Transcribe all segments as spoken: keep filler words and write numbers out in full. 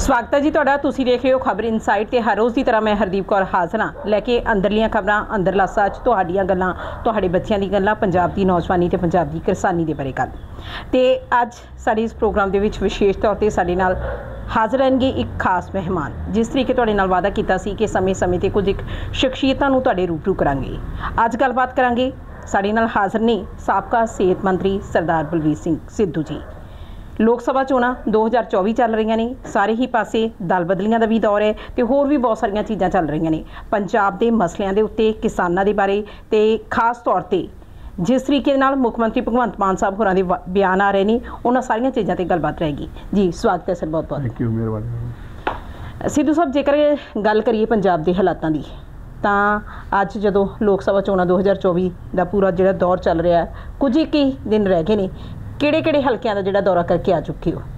स्वागत है जी तुहाडा। तुसीं देख रहे हो खबर इनसाइट ते हर रोज़ की तरह मैं हरदीप कौर हाज़र हाँ लैके अंदरलियां खबरां अंदरला सच तुहाडीआं गल्लां तुहाडे बच्चिआं दी गल्लां पंजाब दी नौजवानी ते पंजाब दी किरसानी दे बारे गल ते अज साडे इस प्रोग्राम दे विच विशेष तौर ते साडे नाल हाज़र रहणगे एक खास मेहमान। जिस तरीके तुहाडे नाल वादा कीता सी कि समय समय ते कुछ एक शख्सियतां नूं तुहाडे रूबरू करांगे। अज गलबात करांगे। साडे नाल हाज़र ने साबका सेहत मंत्री सरदार बलवीर सिंह सिद्धू जी। लोक सभा चोणां दो हज़ार चौबी चल रही ने, सारे ही पासे दल बदलियां का भी दौर है तो होर भी बहुत सारिया चीज़ां चल रही ने। पंजाब के मसलियां दे उत्ते किसानां दे बारे ते खास तौर पर जिस तरीके नाल मुख मंत्री भगवंत मान साहब होरां दे बयान आ रहे हैं उन्हां सारियां चीज़ां ते गलबात रहेगी जी। स्वागत है सर, बहुत बहुत थैंक यू, मेहरबानी। सिद्धू साहब, जेकर गल करिए पंजाब के हालातों की ਤਾਂ ਅੱਜ ਜਦੋਂ लोक सभा चोणां दो हज़ार चौबी का पूरा जो दौर चल रहा है, कुछ एक ही दिन रह गए ने, ਕਿਹੜੇ ਕਿਹੜੇ ਹਲਕਿਆਂ ਦਾ ਜਿਹੜਾ ਦੌਰਾ ਕਰਕੇ ਆ ਚੁੱਕੇ ਹੋ?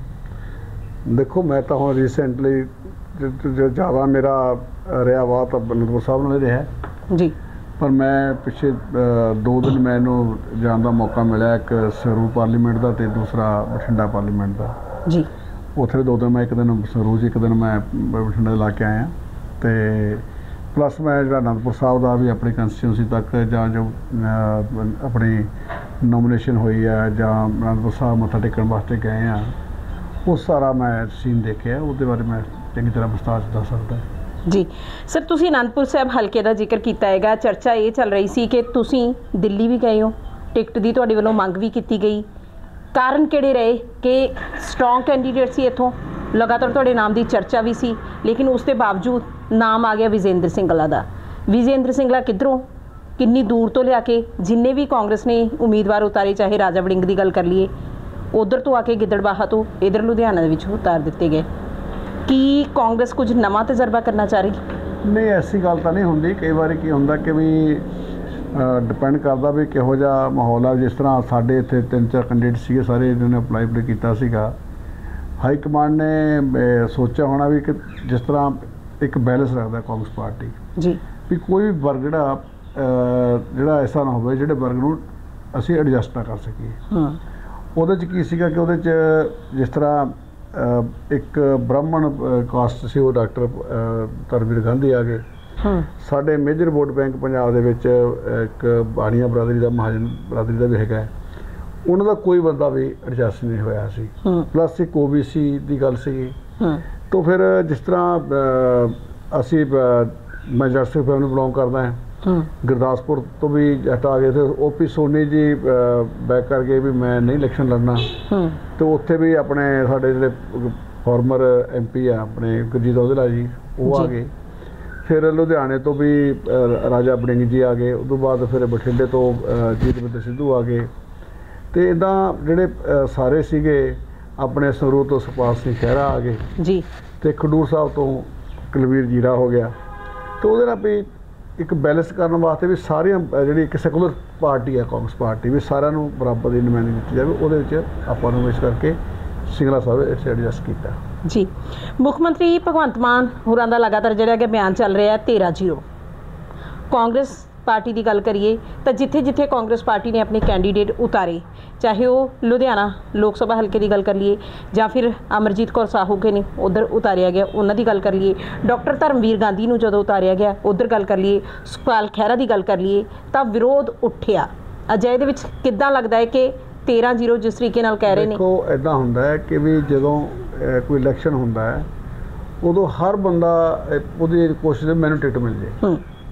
ਦੇਖੋ, ਮੈਂ ਤਾਂ ਹੁਣ ਰੀਸੈਂਟਲੀ ਜੋ ਜ਼ਿਆਦਾ ਮੇਰਾ ਰਿਹਾ ਵਾ ਤਾਂ ਅਨੰਦਪੁਰ ਸਾਹਿਬ ਨਾਲ ਰਿਹਾ ਜੀ, ਪਰ ਮੈਂ ਪਿੱਛੇ ਦੋ ਦਿਨ ਮੈਨੂੰ ਜਾਣ ਦਾ ਮੌਕਾ ਮਿਲਿਆ, ਇੱਕ ਸੰਗਰੂਰ ਪਾਰਲੀਮੈਂਟ ਦਾ ਤੇ ਦੂਸਰਾ ਬਠਿੰਡਾ ਪਾਰਲੀਮੈਂਟ ਦਾ ਜੀ। ਉੱਥੇ ਦੋ ਦਿਨ ਮੈਂ ਇੱਕ ਦਿਨ ਸੰਗਰੂਰ, ਇੱਕ ਦਿਨ ਮੈਂ ਬਠਿੰਡਾ ਲਾ ਕੇ ਆਇਆ ਤੇ ਪਲੱਸ ਮੈਂ ਜਿਹੜਾ ਅਨੰਦਪੁਰ ਸਾਹਿਬ ਦਾ ਵੀ ਆਪਣੀ ਕੰਸਟੀਟਿਊਂਸੀ ਤੱਕ ਜਾਂ ਜੋ ਆਪਣੀ ਨੋਮੀਨੇਸ਼ਨ ਹੋਈ ਹੈ ਜਾਂ ਅਨੰਦਪੁਰ ਸਾਹਿਬ ਮੱਥਾ ਟੇਕਣ ਵਾਸਤੇ ਗਏ ਆ, ਉਹ ਸਾਰਾ ਮੈਂ ਸੀਨ ਦੇਖਿਆ। ਉਹਦੇ ਬਾਰੇ ਮੈਂ ਚੰਗੀ ਤਰ੍ਹਾਂ ਵਿਸਤਾਰ 'ਚ ਦੱਸ ਸਕਦਾ ਜੀ। ਸਰ, ਤੁਸੀਂ ਅਨੰਦਪੁਰ ਸਾਹਿਬ ਹਲਕੇ ਦਾ ਜ਼ਿਕਰ ਕੀਤਾ ਹੈਗਾ। ਚਰਚਾ ਇਹ ਚੱਲ ਰਹੀ ਸੀ ਕਿ ਤੁਸੀਂ ਦਿੱਲੀ ਵੀ ਗਏ ਹੋ, ਟਿਕਟ ਦੀ ਤੁਹਾਡੇ ਵੱਲੋਂ ਮੰਗ ਵੀ ਕੀਤੀ ਗਈ। ਕਾਰਨ ਕਿਹੜੇ ਰਹੇ ਕਿ ਸਟਰੋਂਗ ਕੈਂਡੀਡੇਟ ਸੀ, ਇੱਥੋਂ ਲਗਾਤਾਰ ਤੁਹਾਡੇ ਨਾਮ ਦੀ ਚਰਚਾ ਵੀ ਸੀ, ਲੇਕਿਨ ਉਸ ਦੇ ਬਾਵਜੂਦ ਨਾਮ ਆ ਗਿਆ ਵਿਜੇਂਦਰ ਸਿੰਘਲਾ ਦਾ। ਵਿਜੇਂਦਰ ਸਿੰਘਲਾ ਕਿੱਧਰੋਂ, किन्नी दूर तो लिया के जिन्ने भी कांग्रेस ने उम्मीदवार उतारे, चाहे राजा वड़िंग की गल कर लीए, उधर तो आके गिद्दड़बाहा तो इधर लुधियाना दे विच उतार दिते गए। कि कांग्रेस कुछ नवा तजर्बा करना चाह रही? नहीं, ऐसी गल तो नहीं होंदी। कई बार की होंदा कि भी डिपेंड करता भी किहो जिहा माहौल है। जिस तरह साडे इत्थे तीन चार कैंਡੀਡੇਟ सीगे, सारे इन्होंने अप्लाई अप्लाई कीता सीगा। हाई कमांड ने सोचा होना भी कि जिस तरह एक बैलेंस रखता कांग्रेस पार्टी जी, भी कोई भी वर्ग जिहड़ा ਜਿਹੜਾ ਐਸਾ ਨਾ ਹੋਵੇ ਜਿਹੜੇ ਵਰਗ ਨੂੰ ਅਸੀਂ ਐਡਜਸਟ ਨਾ ਕਰ ਸਕੀਏ। ਹਾਂ, ਉਹਦੇ 'ਚ ਕੀ ਸੀਗਾ ਕਿ ਉਹਦੇ 'ਚ ਜਿਸ ਤਰ੍ਹਾਂ ਇੱਕ ਬ੍ਰਾਹਮਣ ਕਾਸਟ ਸੀ, ਉਹ ਡਾਕਟਰ ਧਰਮਵੀਰ ਗਾਂਧੀ ਆ ਗਏ। ਹਾਂ, ਸਾਡੇ ਮੇਜਰ ਵੋਟ ਬੈਂਕ ਪੰਜਾਬ ਦੇ ਵਿੱਚ ਇੱਕ ਬਾਣੀਆ ਬਰਾਦਰੀ ਦਾ, ਮਹਾਜਨ ਬਰਾਦਰੀ ਦਾ ਵੀ ਹੈਗਾ, ਉਹਨਾਂ ਦਾ ਕੋਈ ਬੰਦਾ ਵੀ ਐਡਜਸਟ ਨਹੀਂ ਹੋਇਆ ਸੀ। ਪਲੱਸ ਇੱਕ ਓ ਬੀ ਸੀ ਦੀ ਗੱਲ ਸੀਗੀ। ਹਾਂ, ਤਾਂ ਫਿਰ ਜਿਸ ਤਰ੍ਹਾਂ ਅਸੀਂ ਮੈਂ ਜੱਟ ਸਿੱਖ ਫੈਮਿਲੀ ਬਿਲੋਂਗ ਕਰਦਾ ਹਾਂ, गुरदासपुर तो भी जट आ गए थे। O P Soni ji back कर गए भी मैं नहीं इलेक्शन लड़ना, तो उत्थे भी अपने साढ़े जो फॉर्मर एम पी है अपने गुरजीत औजला जी, वो आ गए। फिर लुधियाने तो भी राजा वड़िंग जी आ गए। उस बाद फिर बठिंडे तो जीतमिंदर सिद्धू आ गए। तो इदा जोड़े सारे सीगे अपने संगरूर तो सुखपाल सिंह खैरा आ गए जी, तो खडूर साहब तो कुलवीर जीरा हो गया। तो वो भी एक बैलेंस करने वास्ते भी सारिया जी एक सैकुलर पार्टी है कांग्रेस पार्टी, भी सारिਆਂ ਨੂੰ बराबर की नुमाइंदगी दी जाए। ਉਹਦੇ ਵਿੱਚ ਆਪਾਂ ਨੂੰ ਇਸ ਕਰਕੇ ਸਿੰਗਲਾ ਸਾਹਿਬ ਇੱਥੇ ਐਡਜਸਟ ਕੀਤਾ ਜੀ। ਮੁੱਖ ਮੰਤਰੀ ਭਗਵੰਤ ਮਾਨ ਹੋਰਾਂ ਦਾ ਲਗਾਤਾਰ ਜਿਹੜਾ ਕਿ ਬਿਆਨ ਚੱਲ ਰਿਹਾ तेरह जीरो कांग्रेस पार्टी की गल करिए तो जिथे जिथे कांग्रेस पार्टी ने अपने कैंडीडेट उतारे, चाहे वो लुधियाना लोक सभा हल्के की गल कर लीए या फिर अमरजीत कौर साहू के ने उधर उतारिया गया, उन्होंने गल कर लीए, डॉक्टर धर्मवीर गांधी नूं जदों उतारिया गया उधर गल कर लीए, सुखपाल खैरा की गल कर लीए, तो विरोध उठिया। अजे दे विच किद्दां लगदा है कि तेरह जीरो जिस तरीके नाल कह रहे हैं? देखो, इदां हुंदा है कि भी जदों कोई इलैक्शन हुंदा है उदों हर बंदा उहदी कोशिश मैनूं टिकट मिल जाए,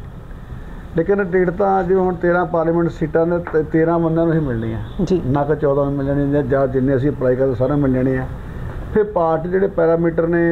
लेकिन टिकट तो जिवें हुण तेरह पार्लीमेंट सीटां ने तेरह बंदिआं नूं ही मिलणीआं जी, ना कि चौदह मिल जानी जां जिन्ने असीं अप्लाई करदे सारे मिल जाने आ। फिर पार्टी जिहड़े पैरामीटर ने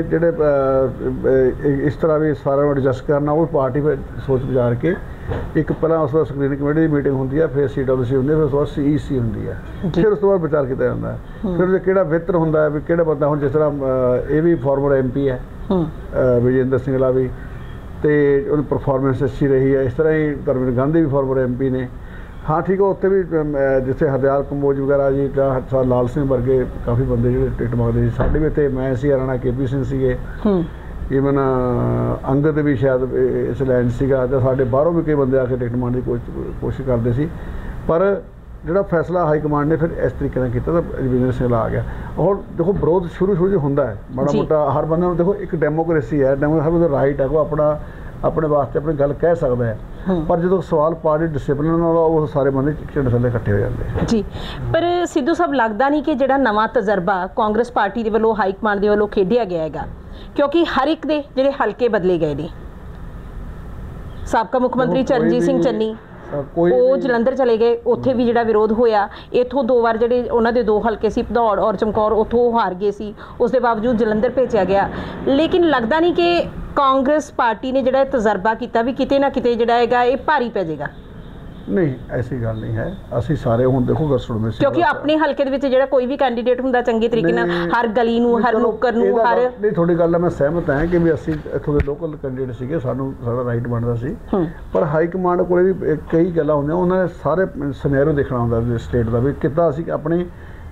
जिहड़े इस तरह भी सारा एडजस्ट करना, वो पार्टी फिर सोच विचार के एक पहला उस बाद स्क्रीनिंग कमेटी की मीटिंग होंदी है, फिर सी डब्ल्यू सी होंदी है, फिर उस बाद सी ई सी होंदी है, फिर उस तो बाद विचार किया जाता है। फिर किहड़ा बेहतर होंदा है भी किहड़ा बंदा, हुण जिस तरह ये भी फॉर्मर एम पी है विजेंद्र ਸਿੰਘਲਾ भी, तो उन्हें परफॉर्मेंस अच्छी रही है। इस तरह ही धर्मवीर गांधी भी फॉर्मर एम पी ने। हाँ ठीक है, उत्थे भी जिथे हरदयाल कंबोज वगैरह जी, लाल सिंह वर्गे काफ़ी बंदे जो टिकट मंगते साढ़े भी इतने मैं सी राणा के पी सिंह सीगे, ईवन अंगद भी शायद इस लैंड सीगा, तो साढ़े बाहरों भी कई बंदे आके टिकट मंगने की कोशिश करते सी। पर ਜਿਹੜਾ ਫੈਸਲਾ ਹਾਈ ਕਮਾਂਡ ਨੇ ਫਿਰ ਇਸ ਤਰੀਕੇ ਨਾਲ ਕੀਤਾ ਤਾਂ ਰਵਿੰਦਰ ਸਿੰਘ ਆ ਗਿਆ। ਔਰ ਦੇਖੋ ਵਿਰੋਧ ਸ਼ੁਰੂ ਸ਼ੁਰੂ 'ਚ ਹੁੰਦਾ ਹੈ ਮਾੜਾ ਮੋਟਾ, ਹਰ ਬੰਦੇ ਨੂੰ ਦੇਖੋ ਇੱਕ ਡੈਮੋਕ੍ਰੇਸੀ ਹੈ, ਡੈਮੋ ਹਰ ਬੰਦੇ ਦਾ ਰਾਈਟ ਹੈ, ਉਹ ਆਪਣਾ ਆਪਣੇ ਵਾਸਤੇ ਆਪਣੀ ਗੱਲ ਕਹਿ ਸਕਦਾ ਹੈ, ਪਰ ਜਦੋਂ ਸਵਾਲ ਪਾਰਟੀ ਡਿਸਪਲਿਨ ਨਾਲ ਉਹ ਸਾਰੇ ਬੰਦੇ ਝੰਡੇ ਥੱਲੇ ਇਕੱਠੇ ਹੋ ਜਾਂਦੇ ਜੀ। ਪਰ ਸਿੱਧੂ ਸਾਹਿਬ ਲੱਗਦਾ ਨਹੀਂ ਕਿ ਜਿਹੜਾ ਨਵਾਂ ਤਜਰਬਾ ਕਾਂਗਰਸ ਪਾਰਟੀ ਦੇ ਵੱਲੋਂ ਹਾਈ ਕਮਾਂਡ ਦੇ ਵੱਲੋਂ ਖੇਡਿਆ ਗਿਆ ਹੈਗਾ, ਕਿਉਂਕਿ ਹਰ ਇੱਕ ਦੇ ਜਿਹੜੇ ਹਲਕੇ ਬਦਲੇ ਗਏ ਨੇ। ਸਾਬਕਾ ਮੁੱਖ ਮੰਤਰੀ ਚਰਨਜੀਤ ਸਿੰਘ ਚੰਨੀ ਉਹ ਜਲੰਧਰ ਚਲੇ ਗਏ, ਉੱਥੇ ਵੀ ਜਿਹੜਾ ਵਿਰੋਧ ਹੋਇਆ। ਇੱਥੋਂ ਦੋ ਵਾਰ ਜਿਹੜੇ ਉਹਨਾਂ ਦੇ ਦੋ ਹਲਕੇ ਸੀ ਭਦੌੜ ਔਰ ਚਮਕੌਰ, ਉੱਥੋਂ ਹਾਰ ਗਏ ਸੀ, ਉਸ ਦੇ ਬਾਵਜੂਦ ਜਲੰਧਰ ਭੇਜਿਆ ਗਿਆ। ਲੇਕਿਨ ਲੱਗਦਾ ਨਹੀਂ ਕਿ ਕਾਂਗਰਸ ਪਾਰਟੀ ਨੇ ਜਿਹੜਾ ਤਜਰਬਾ ਕੀਤਾ ਵੀ ਕਿਤੇ ਨਾ ਕਿਤੇ ਜਿਹੜਾ ਹੈਗਾ ਇਹ ਭਾਰੀ ਪੈ ਜਾਏਗਾ। ਨਹੀਂ, ਐਸੀ ਗੱਲ ਨਹੀਂ ਹੈ। ਅਸੀਂ ਸਾਰੇ ਹੁਣ ਦੇਖੋ ਗਰਸੜ ਵਿੱਚ, ਕਿਉਂਕਿ ਆਪਣੇ ਹਲਕੇ ਦੇ ਵਿੱਚ ਜਿਹੜਾ ਕੋਈ ਵੀ ਕੈਂਡੀਡੇਟ ਹੁੰਦਾ ਚੰਗੇ ਤਰੀਕੇ ਨਾਲ ਹਰ ਗਲੀ ਨੂੰ, ਹਰ ਨੁੱਕਰ ਨੂੰ, ਹਰ ਨਹੀਂ, ਤੁਹਾਡੀ ਗੱਲ ਨਾਲ ਮੈਂ ਸਹਿਮਤ ਹਾਂ ਕਿ ਵੀ ਅਸੀਂ ਇੱਥੋਂ ਦੇ ਲੋਕਲ ਕੈਂਡੀਡੇਟ ਸੀਗੇ, ਸਾਨੂੰ ਸਾਡਾ ਰਾਈਟ ਬਣਦਾ ਸੀ, ਪਰ ਹਾਈ ਕਮਾਂਡ ਕੋਲੇ ਵੀ ਕਈ ਗੱਲਾਂ ਹੁੰਦੀਆਂ, ਉਹਨਾਂ ਨੇ ਸਾਰੇ ਸਿਨੈਰੀਓ ਦੇਖਣਾ ਹੁੰਦਾ ਸਟੇਟ ਦਾ ਵੀ ਕਿੱਦਾਂ ਅਸੀਂ ਆਪਣੀ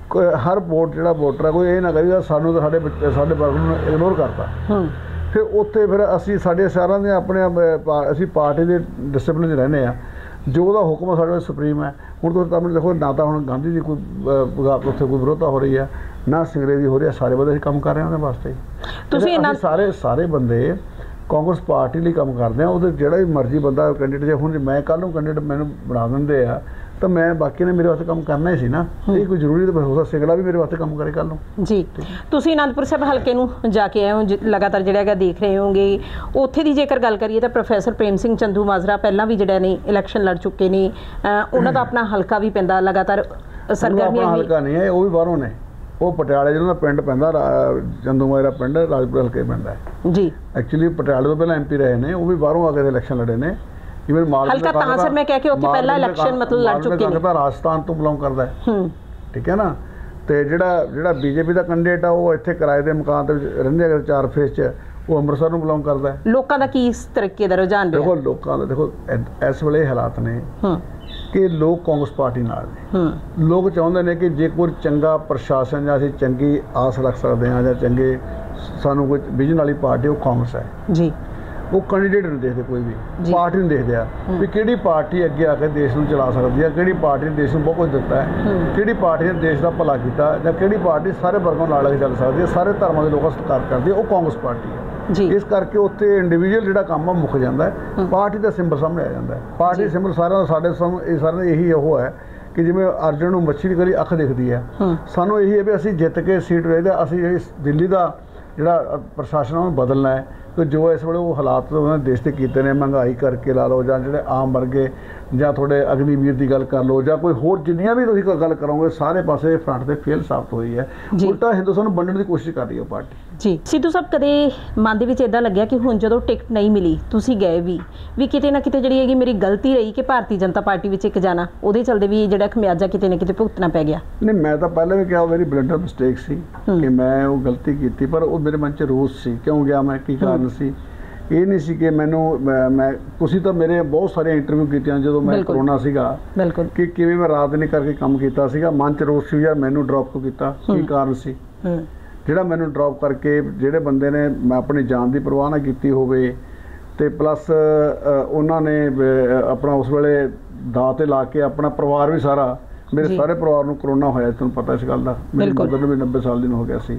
ਹਰ ਵੋਟ ਜਿਹੜਾ ਵੋਟਰ ਆ ਕੋਈ ਇਹ ਨਾ ਕਰੀਦਾ ਸਾਨੂੰ ਤਾਂ ਸਾਡੇ ਸਾਡੇ ਵਰਗ ਨੂੰ ਇਗਨੋਰ ਕਰਤਾ। ਫਿਰ ਉੱਥੇ ਫਿਰ ਅਸੀਂ ਸਾਡੇ ਸਾਰਿਆਂ ਦੇ ਆਪਣੇ ਅਸੀਂ ਪਾਰਟੀ ਦੇ ਡਿਸਪਲਿਨ 'ਚ ਰਹਿੰਦੇ ਹਾਂ, ਜੋ ਉਹਦਾ ਹੁਕਮ ਸਾਡੇ ਸੁਪਰੀਮ ਹੈ। ਹੁਣ ਤੁਸੀਂ ਤਾਂ ਦੇਖੋ ਨਾ ਤਾਂ ਹੁਣ ਗਾਂਧੀ ਦੀ ਕੋਈ ਉੱਥੇ ਕੋਈ ਵਿਰੋਧਤਾ ਹੋ ਰਹੀ ਹੈ, ਨਾ ਸਿੰਗਰੇ ਦੀ ਹੋ ਰਹੀ ਹੈ, ਸਾਰੇ ਬੰਦੇ ਅਸੀਂ ਕੰਮ ਕਰ ਰਹੇ ਹਾਂ ਉਹਦੇ ਵਾਸਤੇ। ਤੁਸੀਂ ਸਾਰੇ ਸਾਰੇ ਬੰਦੇ ਕਾਂਗਰਸ ਪਾਰਟੀ ਲਈ ਕੰਮ ਕਰਦੇ ਆ, ਉਹਦੇ ਜਿਹੜਾ ਵੀ ਮਰਜ਼ੀ ਬੰਦਾ ਕੈਂਡੀਡੇਟ, ਜੇ ਹੁਣ ਮੈਂ ਕੱਲ੍ਹ ਨੂੰ ਕੈਂਡੀਡੇਟ ਮੈਨੂੰ ਬਣਾ ਦਿੰਦੇ ਆ ਤਾਂ ਮੈਂ ਬਾਕੀ ਨੇ ਮੇਰੇ ਵਾਸਤੇ ਕੰਮ ਕਰਨਾ ਹੀ ਸੀ ਨਾ, ਇਹ ਕੋਈ ਜ਼ਰੂਰੀ ਤਾਂ ਹੋ ਸਕਦਾ ਸਿੰਗਲਾ ਵੀ ਮੇਰੇ ਵਾਸਤੇ ਕੰਮ ਕਰੇ ਕੱਲ੍ਹ ਨੂੰ। ਜੀ, ਤੁਸੀਂ ਅਨੰਦਪੁਰ ਸਾਹਿਬ ਹਲਕੇ ਨੂੰ ਜਾ ਕੇ ਆਏ ਹੋ, ਲਗਾਤਾਰ ਜਿਹੜਾ ਹੈਗਾ ਦੇਖ ਰਹੇ ਹੋਗੇ, ਉੱਥੇ ਦੀ ਜੇਕਰ ਗੱਲ ਕਰੀਏ ਤਾਂ ਪ੍ਰੋਫੈਸਰ ਪ੍ਰੇਮ ਸਿੰਘ ਚੰਦੂ ਮਾਜਰਾ ਪਹਿਲਾਂ ਵੀ ਜਿਹੜਾ ਨੇ ਇਲੈਕਸ਼ਨ ਲੜ ਚੁੱਕੇ ਨੇ, ਉਹਨਾਂ ਦਾ ਆਪਣਾ ਹਲਕਾ ਵੀ ਪੈਂਦਾ, ਲਗਾਤਾਰ ਸਰਗਰਮੀਆਂ ਵੀ। ਹਲਕਾ ਨਹੀਂ ਹੈ, ਉਹ ਵੀ ਬਾਹਰੋਂ ਨੇ, ਉਹ ਪਟਿਆਲੇ ਜਿਹਨਾਂ ਦਾ ਪਿੰਡ ਪੈਂਦਾ ਚੰਦੂ ਮਾਜਰਾ ਪਿੰਡ ਰਾਜਪੁਰ ਹਲਕੇ ਪੈਂਦਾ ਹੈ ਜੀ। ਐਕਚੁਅਲੀ ਪਟਿਆਲੇ ਤੋਂ ਪਹਿਲਾਂ ਐਮ ਪੀ ਰਹੇ ਨੇ, ਉਹ ਵੀ ਬਾਹਰੋਂ ਆ ਕੇ ਇਲੈਕਸ਼ਨ ਲੜੇ ਨੇ। ਇਵਨ ਹਲਕਾ ਤਾਂ ਸਰ ਮੈਂ ਕਹਿ ਕੇ ਉੱਥੇ ਪਹਿਲਾ ਇਲੈਕਸ਼ਨ ਮਤਲਬ ਲੜ ਚੁੱਕੇ ਨੇ, ਰਾਜਸਥਾਨ ਤੋਂ ਬਿਲੋਂਗ ਕਰਦਾ ਹੈ, ਠੀਕ ਹੈ ਨਾ। ਤੇ ਜਿਹੜਾ ਜਿਹੜਾ ਬੀਜੇਪੀ ਦਾ ਕੈਂਡੀਡੇਟ ਆ ਉਹ ਇੱਥੇ ਕਿਰਾਏ ਦੇ ਮਕਾਨ ਤੇ ਰਹਿੰਦੇ ਅਗਰ ਚਾਰ ਫੇਸ 'ਚ, ਉਹ ਅੰਮ੍ਰਿਤਸਰ ਨੂੰ ਬਿਲੋਂਗ ਕਰਦਾ ਹੈ। ਲੋਕਾਂ ਦਾ ਕੀ ਇਸ ਤਰੀਕੇ ਦਾ ਰੁਝਾਨ ਦੇਖੋ ਲੋਕਾਂ ਦਾ, ਦੇਖੋ ਇਸ ਵੇਲੇ ਹਾਲਾਤ ਨੇ ਕਿ ਲੋਕ ਕਾਂਗਰਸ ਪਾਰਟੀ ਨਾਲ ਨੇ। ਲੋਕ ਚਾਹੁੰਦੇ ਨੇ ਕਿ ਜੇ ਕੋਈ ਚੰਗਾ ਪ੍ਰਸ਼ਾਸਨ ਜਾਂ ਅਸੀਂ ਚੰਗੀ ਆਸ ਰੱਖ ਸਕਦੇ ਹਾਂ ਜਾਂ ਚੰਗੇ ਸਾਨੂੰ ਕੋਈ ਵਿਜ਼ਨ ਵਾਲੀ ਪਾਰਟੀ, ਉਹ ਕਾਂਗਰਸ ਹੈ ਜੀ। ਉਹ ਕੈਂਡੀਡੇਟ ਨੂੰ ਦੇਖਦੇ, ਕੋਈ ਵੀ ਪਾਰਟੀ ਨੂੰ ਦੇਖਦੇ ਆ ਵੀ ਕਿਹੜੀ ਪਾਰਟੀ ਅੱਗੇ ਆ ਕੇ ਦੇਸ਼ ਨੂੰ ਚਲਾ ਸਕਦੀ ਹੈ, ਕਿਹੜੀ ਪਾਰਟੀ ਨੇ ਦੇਸ਼ ਨੂੰ ਬਹੁਤ ਕੁਝ ਦਿੱਤਾ ਹੈ, ਕਿਹੜੀ ਪਾਰਟੀ ਨੇ ਦੇਸ਼ ਦਾ ਭਲਾ ਕੀਤਾ, ਜਾਂ ਕਿਹੜੀ ਪਾਰਟੀ ਸਾਰੇ ਵਰਗਾਂ ਨਾਲ ਲੈ ਕੇ ਚੱਲ ਸਕਦੀ ਹੈ, ਸਾਰੇ ਧਰਮਾਂ ਦੇ ਲੋਕਾਂ ਦਾ ਸਤਿਕਾਰ ਕਰਦੀ ਹੈ, ਉਹ ਕਾਂਗਰਸ ਪਾਰਟੀ ਹੈ ਜੀ। ਇਸ ਕਰਕੇ ਉੱਥੇ ਇੰਡੀਵਿਜੂਅਲ ਜਿਹੜਾ ਕੰਮ ਆ ਮੁੱਕ ਜਾਂਦਾ ਹੈ, ਪਾਰਟੀ ਦਾ ਸਿੰਬਲ ਸਾਹਮਣੇ ਆ ਜਾਂਦਾ ਹੈ। ਪਾਰਟੀ ਸਿੰਬਲ ਸਾਰਿਆਂ ਦਾ ਸਾਡੇ ਸਾਹਮਣੇ ਸਾਰਿਆਂ ਦਾ ਇਹੀ ਉਹ ਹੈ ਕਿ ਜਿਵੇਂ ਅਰਜਨ ਨੂੰ ਮੱਛੀ ਦੀ ਕਲੀ ਅੱਖ ਦਿਖਦੀ ਹੈ, ਸਾਨੂੰ ਇਹੀ ਹੈ ਵੀ ਅਸੀਂ ਜਿੱਤ ਕੇ ਸੀਟ ਰਹਿਦਾ, ਅਸੀਂ ਦਿੱਲੀ ਦਾ ਜਿਹੜਾ ਪ੍ਰਸ਼ਾਸਨ ਉਹਨੂੰ ਬਦਲਣਾ ਹੈ। ਕਿ ਜੋ ਇਸ ਵੇਲੇ ਉਹ ਹਾਲਾਤ ਉਹਨਾਂ ਨੇ ਦੇਸ਼ 'ਤੇ ਕੀਤੇ ਨੇ, ਮਹਿੰਗਾਈ ਕਰਕੇ ਲਾ ਲਓ, ਜਾਂ ਜਿਹੜੇ ਆਮ ਵਰਗੇ, ਜਾਂ ਤੁਹਾਡੇ ਅਗਨੀਵੀਰ ਦੀ ਗੱਲ ਕਰ ਲਓ, ਜਾਂ ਕੋਈ ਹੋਰ ਜਿੰਨੀਆਂ ਵੀ ਤੁਸੀਂ ਗੱਲ ਕਰੋਗੇ, ਸਾਰੇ ਪਾਸੇ ਫਰੰਟ 'ਤੇ ਫੇਲ ਸਾਬਤ ਹੋਈ ਹੈ। ਉਲਟਾ ਹਿੰਦੁਸਤਾਨ ਨੂੰ ਵੰਡਣ ਦੀ ਕੋਸ਼ਿਸ਼ ਕਰ ਰਹੀ ਹੈ ਪਾਰਟੀ ਜੀ। ਸਿੱਧੂ ਸਾਹਿਬ, ਕਦੇ ਮਨ ਦੇ ਵਿੱਚ ਇੱਦਾਂ ਲੱਗਿਆ ਕਿ ਹੁਣ ਜਦੋਂ ਟਿਕਟ ਨਹੀਂ ਮਿਲੀ, ਤੁਸੀਂ ਗਏ ਵੀ ਵੀ ਕਿਤੇ ਨਾ ਕਿਤੇ ਜਿਹੜੀ ਹੈਗੀ ਮੇਰੀ ਗਲਤੀ ਰਹੀ ਕਿ ਭਾਰਤੀ ਜਨਤਾ ਪਾਰਟੀ ਵਿੱਚ ਇੱਕ ਜਾਣਾ, ਉਹਦੇ ਚੱਲਦੇ ਵੀ ਜਿਹੜਾ ਖਮਿਆਜਾ ਕਿਤੇ ਨਾ ਕਿਤੇ ਭੁਗਤਣਾ ਪੈ ਗਿਆ? ਨਹੀਂ, ਮੈਂ ਤਾਂ ਪਹਿਲਾਂ ਵੀ ਕਿਹਾ ਮੇਰੀ ਬਲੰਡਰ ਮਿਸਟੇਕ ਸੀ ਕਿ ਮੈਂ ਉਹ ਗਲਤੀ ਕੀਤੀ, ਪਰ ਉਹ ਮੇਰੇ ਮਨ 'ਚ ਰੋਸ ਸੀ, ਕਿਉਂ ਗਿਆ ਮੈਂ, ਕੀ ਕਾਰਨ ਸੀ। ਇਹ ਨਹੀਂ ਸੀ ਕਿ ਮੈਨੂੰ ਮੈਂ ਤੁਸੀਂ ਤਾਂ ਮੇਰੇ ਬਹੁਤ ਸਾਰੀਆਂ ਇੰਟਰਵਿਊ ਕੀਤੀਆਂ ਜਦੋਂ ਮੈਂ ਕਰੋਨਾ ਸੀਗਾ, ਬਿਲਕੁਲ, ਕਿ ਕਿਵੇਂ ਮੈਂ ਰਾਤ ਦਿਨ ਕਰਕੇ ਕੰਮ ਕੀਤਾ ਸੀਗਾ। ਮਨ 'ਚ ਰੋਸ ਸੀ ਯਾਰ ਮੈਨੂੰ ਡ੍ਰੌਪ ਕਿਉਂ ਕੀਤਾ, ਕੀ ਕਾਰਨ ਸੀ ਜਿਹੜਾ ਮੈਨੂੰ ਡ੍ਰੌਪ ਕਰਕੇ ਜਿਹੜੇ ਬੰਦੇ ਨੇ ਮੈਂ ਆਪਣੀ ਜਾਨ ਦੀ ਪਰਵਾਹ ਨਾ ਕੀਤੀ ਹੋਵੇ, ਅਤੇ ਪਲੱਸ ਉਹਨਾਂ ਨੇ ਆਪਣਾ ਉਸ ਵੇਲੇ ਦਾਅ 'ਤੇ ਲਾ ਕੇ ਆਪਣਾ ਪਰਿਵਾਰ ਵੀ ਸਾਰਾ, ਮੇਰੇ ਸਾਰੇ ਪਰਿਵਾਰ ਨੂੰ ਕਰੋਨਾ ਹੋਇਆ, ਤੁਹਾਨੂੰ ਪਤਾ ਇਸ ਗੱਲ ਦਾ। ਮੇਰੀ ਮਦਰ ਨੂੰ ਵੀ ਨੱਬੇ ਸਾਲ ਦੀ ਨੂੰ ਹੋ ਗਿਆ ਸੀ।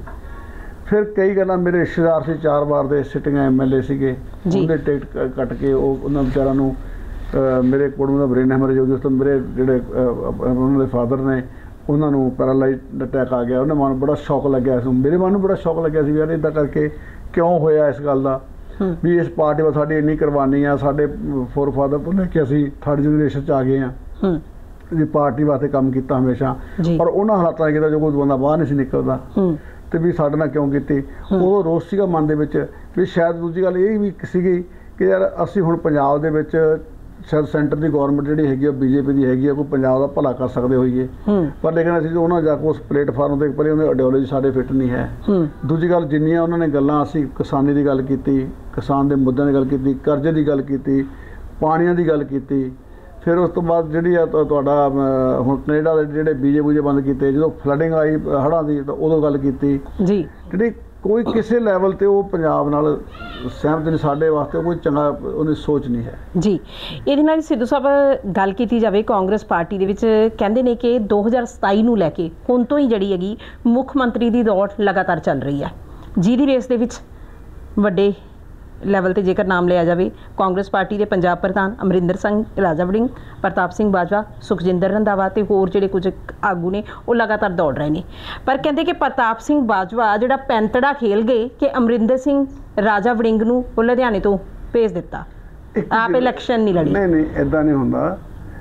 ਫਿਰ ਕਈ ਗੱਲਾਂ ਮੇਰੇ ਰਿਸ਼ਤੇਦਾਰ ਸੀ, ਚਾਰ ਵਾਰ ਦੇ ਸਿਟਿੰਗ ਐਮ ਐਲ ਏ ਸੀਗੇ, ਉਹਦੇ ਟਿਕਟ ਕੱਟ ਕੇ ਉਹ ਉਹਨਾਂ ਵਿਚਾਰਾਂ ਨੂੰ, ਮੇਰੇ ਕੁੜਮ ਦਾ ਬ੍ਰੇਨ ਹੈਮਰੇਜ ਹੋ ਗਈ, ਉਸ ਤੋਂ ਮੇਰੇ ਜਿਹੜੇ ਉਹਨਾਂ ਦੇ ਫਾਦਰ ਨੇ ਉਹਨਾਂ ਨੂੰ ਪੈਰਾਲਾਈਜ਼ ਅਟੈਕ ਆ ਗਿਆ। ਉਹਨੇ ਮਨ ਬੜਾ ਸ਼ੌਕ ਲੱਗਿਆ ਸੀ, ਮੇਰੇ ਮਨ ਨੂੰ ਬੜਾ ਸ਼ੌਕ ਲੱਗਿਆ ਸੀ ਯਾਰ ਇੱਦਾਂ ਕਰਕੇ ਕਿਉਂ ਹੋਇਆ ਇਸ ਗੱਲ ਦਾ, ਵੀ ਇਸ ਪਾਰਟੀ ਵੱਲ ਸਾਡੀ ਇੰਨੀ ਕੁਰਬਾਨੀ ਆ, ਸਾਡੇ ਫੋਰ ਫਾਦਰ ਤੋਂ ਲੈ ਕੇ ਅਸੀਂ ਥਰਡ ਜਨਰੇਸ਼ਨ 'ਚ ਆ ਗਏ ਹਾਂ, ਵੀ ਪਾਰਟੀ ਵਾਸਤੇ ਕੰਮ ਕੀਤਾ ਹਮੇਸ਼ਾ, ਪਰ ਉਹਨਾਂ ਹਾਲਾਤਾਂ ਕੀਤਾ ਜੋ ਕੋਈ ਬੰਦਾ ਬਾਹਰ ਨਹੀਂ ਸੀ ਨਿਕਲਦਾ, ਤੇ ਵੀ ਸਾਡੇ ਨਾਲ ਕਿਉਂ ਕੀਤੀ। ਉਹ ਰੋਸ ਸੀਗਾ ਮਨ ਦੇ ਵਿੱਚ। ਵੀ ਸ਼ਾਇਦ ਦੂਜੀ ਗੱਲ ਇਹ ਵੀ ਸੀਗੀ ਕਿ ਯਾਰ ਅਸੀਂ ਹੁਣ ਪੰਜਾਬ ਦੇ ਵਿੱਚ ਸ਼ਾਇਦ ਸੈਂਟਰ ਦੀ ਗੌਰਮੈਂਟ ਜਿਹੜੀ ਹੈਗੀ ਆ ਬੀਜੇਪੀ ਦੀ ਹੈਗੀ ਆ, ਕੋਈ ਪੰਜਾਬ ਦਾ ਭਲਾ ਕਰ ਸਕਦੇ ਹੋਈਏ, ਪਰ ਲੇਕਿਨ ਅਸੀਂ ਉਹਨਾਂ ਜਾ ਕੇ ਉਸ ਪਲੇਟਫਾਰਮ 'ਤੇ ਪਹਿਲੇ ਉਹਦੀ ਆਈਡੀਓਲੋਜੀ ਸਾਡੇ ਫਿੱਟ ਨਹੀਂ ਹੈ। ਦੂਜੀ ਗੱਲ, ਜਿੰਨੀਆਂ ਉਹਨਾਂ ਨੇ ਗੱਲਾਂ, ਅਸੀਂ ਕਿਸਾਨੀ ਦੀ ਗੱਲ ਕੀਤੀ, ਕਿਸਾਨ ਦੇ ਮੁੱਦਿਆਂ ਦੀ ਗੱਲ ਕੀਤੀ, ਕਰਜ਼ੇ ਦੀ ਗੱਲ ਕੀਤੀ, ਪਾਣੀਆਂ ਦੀ ਗੱਲ ਕੀਤੀ, ਫਿਰ ਉਸ ਤੋਂ ਬਾਅਦ ਜਿਹੜੀ ਆ ਤੁਹਾਡਾ ਹੁਣ ਕੈਨੇਡਾ ਦੇ ਜਿਹੜੇ ਬੀਜੇ ਬੂਜੇ ਬੰਦ ਕੀਤੇ, ਜਦੋਂ ਫਲੱਡਿੰਗ ਆਈ ਹੜ੍ਹਾਂ ਦੀ ਤਾਂ ਉਦੋਂ ਗੱਲ ਕੀਤੀ ਜੀ। ਜਿਹੜੀ ਕੋਈ ਕਿਸੇ ਲੈਵਲ ਤੇ ਉਹ ਪੰਜਾਬ ਨਾਲ ਸਹਿਮਤ ਨਹੀਂ, ਸਾਡੇ ਵਾਸਤੇ ਕੋਈ ਚੰਗਾ ਉਹਦੀ ਸੋਚ ਨਹੀਂ ਹੈ ਜੀ। ਇਹਦੇ ਨਾਲ ਸਿੱਧੂ ਸਾਹਿਬ ਗੱਲ ਕੀਤੀ ਜਾਵੇ ਕਾਂਗਰਸ ਪਾਰਟੀ ਦੇ ਵਿੱਚ ਕਹਿੰਦੇ ਨੇ ਕਿ ਦੋ ਹਜ਼ਾਰ ਸਤਾਈ ਨੂੰ ਲੈ ਕੇ ਹੁਣ ਤੋਂ ਹੀ ਜਿਹੜੀ ਹੈਗੀ ਮੁੱਖ ਮੰਤਰੀ ਦੀ ਦੌੜ ਲਗਾਤਾਰ ਚੱਲ ਰਹੀ ਹੈ, ਜਿਹਦੀ ਰੇਸ ਦੇ ਵਿੱਚ ਵੱਡੇ ਲੈਵਲ ਤੇ ਜੇਕਰ ਨਾਮ ਲਿਆ ਜਾਵੇ ਕਾਂਗਰਸ ਪਾਰਟੀ ਦੇ ਪੰਜਾਬ ਪ੍ਰਧਾਨ ਅਮਰਿੰਦਰ ਸਿੰਘ ਰਾਜਾ ਵੜਿੰਗ, ਪ੍ਰਤਾਪ ਸਿੰਘ ਬਾਜਵਾ, ਸੁਖਜਿੰਦਰ ਰੰਧਾਵਾ ਤੇ ਹੋਰ ਜਿਹੜੇ ਕੁਝ ਆਗੂ ਨੇ ਉਹ ਲਗਾਤਾਰ ਦੌੜ ਰਹੇ ਨੇ। ਪਰ ਕਹਿੰਦੇ ਕਿ ਪ੍ਰਤਾਪ ਸਿੰਘ ਬਾਜਵਾ ਜਿਹੜਾ ਪੈਂਤੜਾ ਖੇਲ ਗਏ ਕਿ ਅਮਰਿੰਦਰ ਸਿੰਘ ਰਾਜਾ ਵੜਿੰਗ ਨੂੰ ਉਹ ਲੁਧਿਆਣੇ ਤੋਂ ਭੇਜ ਦਿੱਤਾ, ਆਪ ਇਲੈਕਸ਼ਨ ਨਹੀਂ ਲੜੀ। ਨਹੀਂ ਨਹੀਂ ਇਦਾਂ ਨਹੀਂ ਹੁੰਦਾ,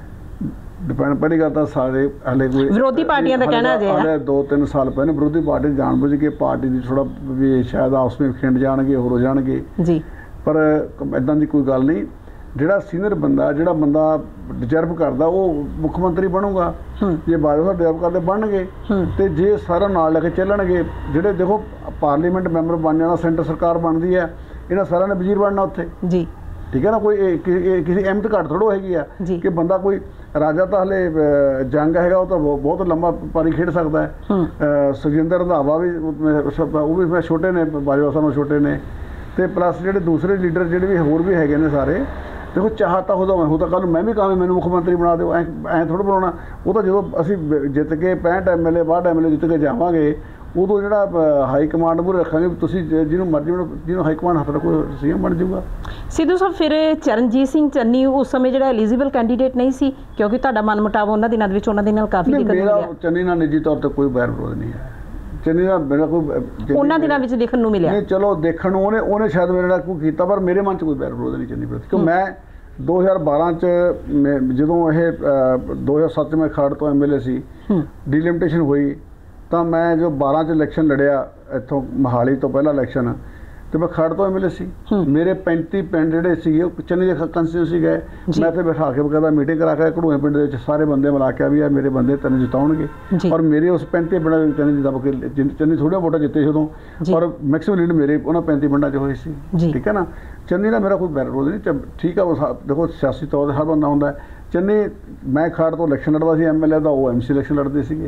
ਡਿਪੈਂਡ ਪਹਿਲੀ ਗੱਲ ਤਾਂ ਸਾਰੇ ਹਲੇ ਕੋਈ ਵਿਰੋਧੀ ਪਾਰਟੀਆਂ ਦਾ ਕਹਿਣਾ ਜੇ ਹਲੇ ਦੋ ਤਿੰਨ ਸਾਲ ਪਹਿਲੇ ਵਿਰੋਧੀ ਪਾਰਟੀ ਜਾਣਬੁੱਝ ਕੇ ਪਾਰਟੀ ਦੀ ਥੋੜਾ ਵੀ ਸ਼ਾਇਦ ਆਪਸ ਵਿੱਚ ਖਿੰਡ ਜਾਣਗੇ, ਹੋਰ ਹੋ ਜਾਣਗੇ ਜੀ, ਪਰ ਇਦਾਂ ਦੀ ਕੋਈ ਗੱਲ ਨਹੀਂ। ਜਿਹੜਾ ਸੀਨੀਅਰ ਬੰਦਾ, ਜਿਹੜਾ ਬੰਦਾ ਡਿਜ਼ਰਵ ਕਰਦਾ ਉਹ ਮੁੱਖ ਮੰਤਰੀ ਬਣੂਗਾ। ਜੇ ਬਾਜਵਾ ਡਿਜ਼ਰਵ ਕਰਦੇ ਬਣਨਗੇ ਤੇ ਜੇ ਸਾਰਾ ਨਾਲ ਲੈ ਕੇ ਚੱਲਣਗੇ, ਜਿਹੜੇ ਦੇਖੋ ਪਾਰਲੀਮੈਂਟ ਮੈਂਬਰ ਬਣ ਜਾਣਾ, ਸੈਂਟਰ ਸਰਕਾਰ ਬਣਦੀ ਹੈ, ਇਹਨਾਂ ਸਾਰਿਆਂ ਨੇ ਵਜ਼ੀਰ ਬਣਨਾ ਉੱਥੇ ਜੀ, ਠੀਕ ਹੈ ਨਾ। ਕੋਈ ਕਿਸੇ ਅਹਿਮਤ ਘੱਟ ਥੋੜ੍ਹੋ ਹੈਗੀ ਆ ਕਿ ਬੰਦਾ ਕੋਈ ਰਾਜਾ ਤਾਂ ਹਲੇ ਜੰਗ ਹੈਗਾ, ਉਹ ਤਾਂ ਬਹੁਤ ਲੰਮਾ ਪਾਰੀ ਖੇਡ ਸਕਦਾ ਹੈ। ਸੁਖਜਿੰਦਰ ਰੰਧਾਵਾ ਵੀ ਉਹ ਵੀ ਛੋਟੇ ਨੇ, ਬਾਜਵਾ ਸਾਹਿਬ ਛੋਟੇ ਨੇ, ਤੇ ਪਲੱਸ ਜਿਹੜੇ ਦੂਸਰੇ ਲੀਡਰ ਜਿਹੜੇ ਵੀ ਹੋਰ ਵੀ ਹੈਗੇ ਨੇ ਸਾਰੇ, ਦੇਖੋ ਚਾਹਤਾ ਉਹਦਾ ਉਹ ਤਾਂ ਕੱਲ੍ਹ ਨੂੰ ਮੈਂ ਵੀ ਕਹਾਂ ਮੈਨੂੰ ਮੁੱਖ ਮੰਤਰੀ ਬਣਾ ਦਿਓ, ਐਂ ਐਂ ਥੋੜ੍ਹਾ ਬਣਾਉਣਾ। ਉਹ ਤਾਂ ਜਦੋਂ ਅਸੀਂ ਜਿੱਤ ਕੇ ਪੈਂਹਠ ਐਮ ਐਲ ਏ ਬਾਹਠ ਐਮ ਐਲ ਏ ਜਿੱਤ ਕੇ ਜਾਵਾਂਗੇ, ਉਦੋਂ ਜਿਹੜਾ ਹਾਈ ਕਮਾਂਡ ਮੂਹਰੇ ਰੱਖਾਂਗੇ, ਤੁਸੀਂ ਜਿਹਨੂੰ ਮਰਜ਼ੀ ਜਿਹਨੂੰ ਹਾਈ ਕਮਾਂਡ ਹੱਥ ਰੱਖੋ ਸੀ ਐਮ ਬਣ ਜਾਊਗਾ। ਸਿੱਧੂ ਸਾਹਿਬ ਫਿਰ ਚਰਨਜੀਤ ਸਿੰਘ ਚੰਨੀ ਉਸ ਸਮੇਂ ਜਿਹੜਾ ਐਲੀਜੀਬਲ ਕੈਂਡੀਡੇਟ ਨਹੀਂ ਸੀ, ਕਿਉਂਕਿ ਤੁਹਾਡਾ ਮਨ ਮੁਟਾਵ ਉਹਨਾਂ ਦਿਨਾਂ ਦੇ ਵਿੱਚ ਉਹਨਾਂ ਦੇ ਨਾਲ ਕਾਫੀ ਦਿੱਕਤ ਹੋਈ ਹੈ। ਮੇਰਾ ਚੰਨੀ ਨਾਲ ਨਿੱਜੀ ਤੌਰ 'ਤੇ ਕੋਈ ਵੈਰ ਵਿਰੋਧ ਨਹੀਂ ਹੈ, ਚੰਨੀ ਦਾ ਮੇਰਾ ਕੋਈ ਉਹਨਾਂ ਦਿਨਾਂ ਵਿੱਚ ਦੇਖਣ ਨੂੰ ਮਿਲਿਆ ਨਹੀਂ। ਚਲੋ ਦੇਖਣ ਨੂੰ ਉਹਨੇ ਉਹਨੇ ਸ਼ਾਇਦ ਮੇਰੇ ਨਾਲ ਕੋਈ ਕੀਤਾ, ਪਰ ਮੇਰੇ ਮਨ 'ਚ ਕੋਈ ਵੈਰ ਵਿਰੋਧ ਨਹੀਂ ਚੰਨੀ ਪ੍ਰਤੀ। ਕਿਉਂ ਮੈਂ ਦੋ ਹਜ਼ਾਰ ਬਾਰਾਂ 'ਚ ਮੈਂ ਜਦੋਂ ਇਹ ਦੋ ਹਜ਼ਾਰ ਸੱਤ 'ਚ ਮੈਂ ਖਰੜ ਤੋਂ ਐਮ ਐਲ ਏ ਸੀ, ਡੀਲਿਮਿਟੇਸ਼ਨ ਹੋਈ ਤਾਂ ਮੈਂ ਜੋ ਬਾਰਾਂ 'ਚ ਇਲੈਕਸ਼ਨ ਲੜਿਆ ਇੱਥੋਂ ਮੋਹਾਲੀ ਤੋਂ ਪਹਿਲਾਂ ਇਲੈਕਸ਼ਨ, ਤੇ ਮੈਂ ਖਰੜ ਤੋਂ ਐਮ ਐਲ ਏ ਸੀ। ਮੇਰੇ ਪੈਂਤੀ ਪਿੰਡ ਜਿਹੜੇ ਸੀਗੇ ਉਹ ਚੰਨੀ ਦੇ ਕੰਸਟੀਟਿਊਂਸੀ ਗਏ, ਮੈਂ ਇੱਥੇ ਬਿਠਾ ਕੇ ਬਕਾਇਦਾ ਮੀਟਿੰਗ ਕਰਾ ਕੇ ਘੜੂਏ ਪਿੰਡ ਦੇ ਵਿੱਚ ਸਾਰੇ ਬੰਦੇ ਮਿਲਾ ਕੇ ਵੀ ਆ ਮੇਰੇ ਬੰਦੇ ਤੈਨੂੰ ਜਿਤਾਉਣਗੇ, ਔਰ ਮੇਰੇ ਉਸ ਪੈਂਤੀ ਪਿੰਡਾਂ ਦੇ ਚੰਨੀ ਜਿੱਤ ਕੇ ਚੰਨੀ ਥੋੜ੍ਹੀਆਂ ਵੋਟਾਂ ਜਿੱਤੇ ਸੀ ਉਦੋਂ, ਔਰ ਮੈਕਸਿਮਮ ਲੀਡ ਮੇਰੇ ਉਹਨਾਂ ਪੈਂਤੀ ਪਿੰਡਾਂ 'ਚ ਹੋਈ ਸੀ, ਠੀਕ ਹੈ ਨਾ। ਚੰਨੀ ਦਾ ਮੇਰਾ ਕੋਈ ਵੈਰ ਵਿਰੋਧ ਨਹੀਂ, ਠੀਕ ਆ। ਉਹ ਦੇਖੋ ਸਿਆਸੀ ਤੌਰ 'ਤੇ ਹਰ ਬੰਦਾ ਹੁੰਦਾ। ਚੰਨੀ ਮੈਂ ਖਰੜ ਤੋਂ ਇਲੈਕਸ਼ਨ ਲੜਦਾ ਸੀ ਐਮ ਐਲ ਏ ਦਾ, ਉਹ ਐਮ ਸੀ ਇਲੈਕਸ਼ਨ ਲੜਦੇ ਸੀਗੇ।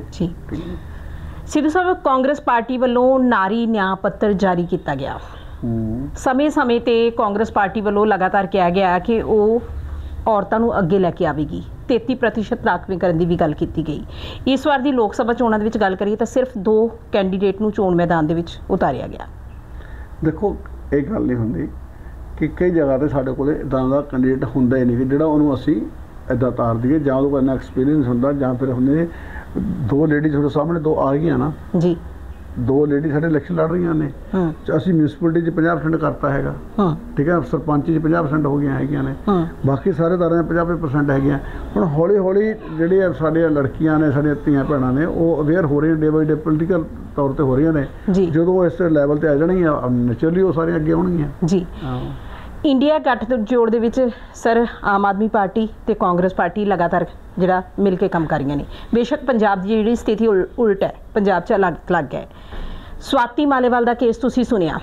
ਸਿੱਧੂ ਸਾਹਿਬ ਕਾਂਗਰਸ ਪਾਰਟੀ ਵੱਲੋਂ ਨਾਰੀ ਨਿਆਂ ਪੱਤਰ ਜਾਰੀ ਕੀਤਾ ਗਿਆ, ਸਮੇਂ ਸਮੇਂ ਤੇ ਕਾਂਗਰਸ ਪਾਰਟੀ ਵੱਲੋਂ ਲਗਾਤਾਰ ਕਿਹਾ ਗਿਆ ਕਿ ਉਹ ਔਰਤਾਂ ਨੂੰ ਅੱਗੇ ਲੈ ਕੇ ਆਵੇਗੀ, ਤੇਤੀ ਪ੍ਰਤੀਸ਼ਤ ਰਾਖਵੀਕਰਨ ਦੀ ਵੀ ਗੱਲ ਕੀਤੀ ਗਈ। ਇਸ ਵਾਰ ਦੀ ਲੋਕ ਸਭਾ ਚੋਣਾਂ ਦੇ ਵਿੱਚ ਗੱਲ ਕਰੀਏ ਤਾਂ ਸਿਰਫ ਦੋ ਕੈਂਡੀਡੇਟ ਨੂੰ ਚੋਣ ਮੈਦਾਨ ਦੇ ਵਿੱਚ ਉਤਾਰਿਆ ਗਿਆ। ਦੇਖੋ ਇਹ ਗੱਲ ਨਹੀਂ ਹੁੰਦੀ ਕਿ ਕਈ ਜਗ੍ਹਾ 'ਤੇ ਸਾਡੇ ਕੋਲ ਇੱਦਾਂ ਦਾ ਕੈਂਡੀਡੇਟ ਹੁੰਦਾ ਹੀ ਨਹੀਂ ਕਿ ਜਿਹੜਾ ਉਹਨੂੰ ਅਸੀਂ ਇੱਦਾਂ ਤਾਰ ਦਈਏ, ਜਾਂ ਉਹਦੇ ਕੋਲ ਇੰਨਾ ਐਕਸਪੀਰੀਅੰਸ ਹੁੰਦਾ, ਜਾਂ ਫਿਰ ਹੁੰਦੇ ਦੋ ਲੇਡੀ ਤੁਹਾਡੇ ਸਾਹਮਣੇ ਦੋ ਆ ਗਈਆਂ ਨਾ ਜੀ, ਦੋ ਲੇਡੀ ਸਾਡੇ ਇਲੈਕਸ਼ਨ ਲੜ ਰਹੀਆਂ ਨੇ, ਅਸੀਂ ਮਿਊਨਿਸਪੈਲਿਟੀ 'ਚ ਪੰਜਾਹ ਪਰਸੈਂਟ ਕਰਤਾ ਹੈਗਾ, ਠੀਕ ਹੈ, ਸਰਪੰਚੀ 'ਚ ਪੰਜਾਹ ਪਰਸੈਂਟ ਹੋ ਗਈਆਂ ਹੈਗੀਆਂ ਨੇ, ਬਾਕੀ ਸਾਰੇ ਦਾਰਿਆਂ ਪੰਜਾਹ ਪਰਸੈਂਟ ਹੈਗੀਆਂ। ਹੁਣ ਹੌਲੀ ਹੌਲੀ ਜਿਹੜੀਆਂ ਸਾਡੀਆਂ ਲੜਕੀਆਂ ਨੇ, ਸਾਡੀਆਂ ਧੀਆਂ ਭੈਣਾਂ ਨੇ, ਉਹ ਅਵੇਅਰ ਹੋ ਰਹੀਆਂ ਡੇ ਬਾਈ ਡੇ ਪੋਲੀਟੀਕਲ ਤੌਰ 'ਤੇ ਹੋ ਰਹੀਆਂ ਨੇ। ਜਦੋਂ ਇਸ ਲੈਵਲ 'ਤੇ ਆ ਜਾਣਗੀਆਂ ਨੈਚੁਰਲੀ ਉਹ ਸਾਰੀਆਂ ਅੱਗੇ ਆਉਣਗੀਆਂ ਜੀ। ਇੰਡੀਆ ਗੱਠਜੋੜ ਦੇ ਵਿੱਚ ਸਰ ਆਮ ਆਦਮੀ ਪਾਰਟੀ ਤੇ ਕਾਂਗਰਸ ਪਾਰਟੀ ਲਗਾਤਾਰ ਜਿਹੜਾ ਮਿਲ ਕੇ ਕੰਮ ਕਰ ਰਹੀਆਂ ਨੇ। ਬੇਸ਼ੱਕ ਪੰਜਾਬ ਦੀ ਜਿਹੜੀ ਸਥਿਤੀ ਉਲਟ ਹੈ, ਪੰਜਾਬ 'ਚ ਅਲੱਗ ਅਲੱਗ ਹੈ। ਸਵਾਤੀ ਮਾਲੇਵਾਲ ਦਾ ਕੇਸ ਤੁਸੀਂ ਸੁਣਿਆ,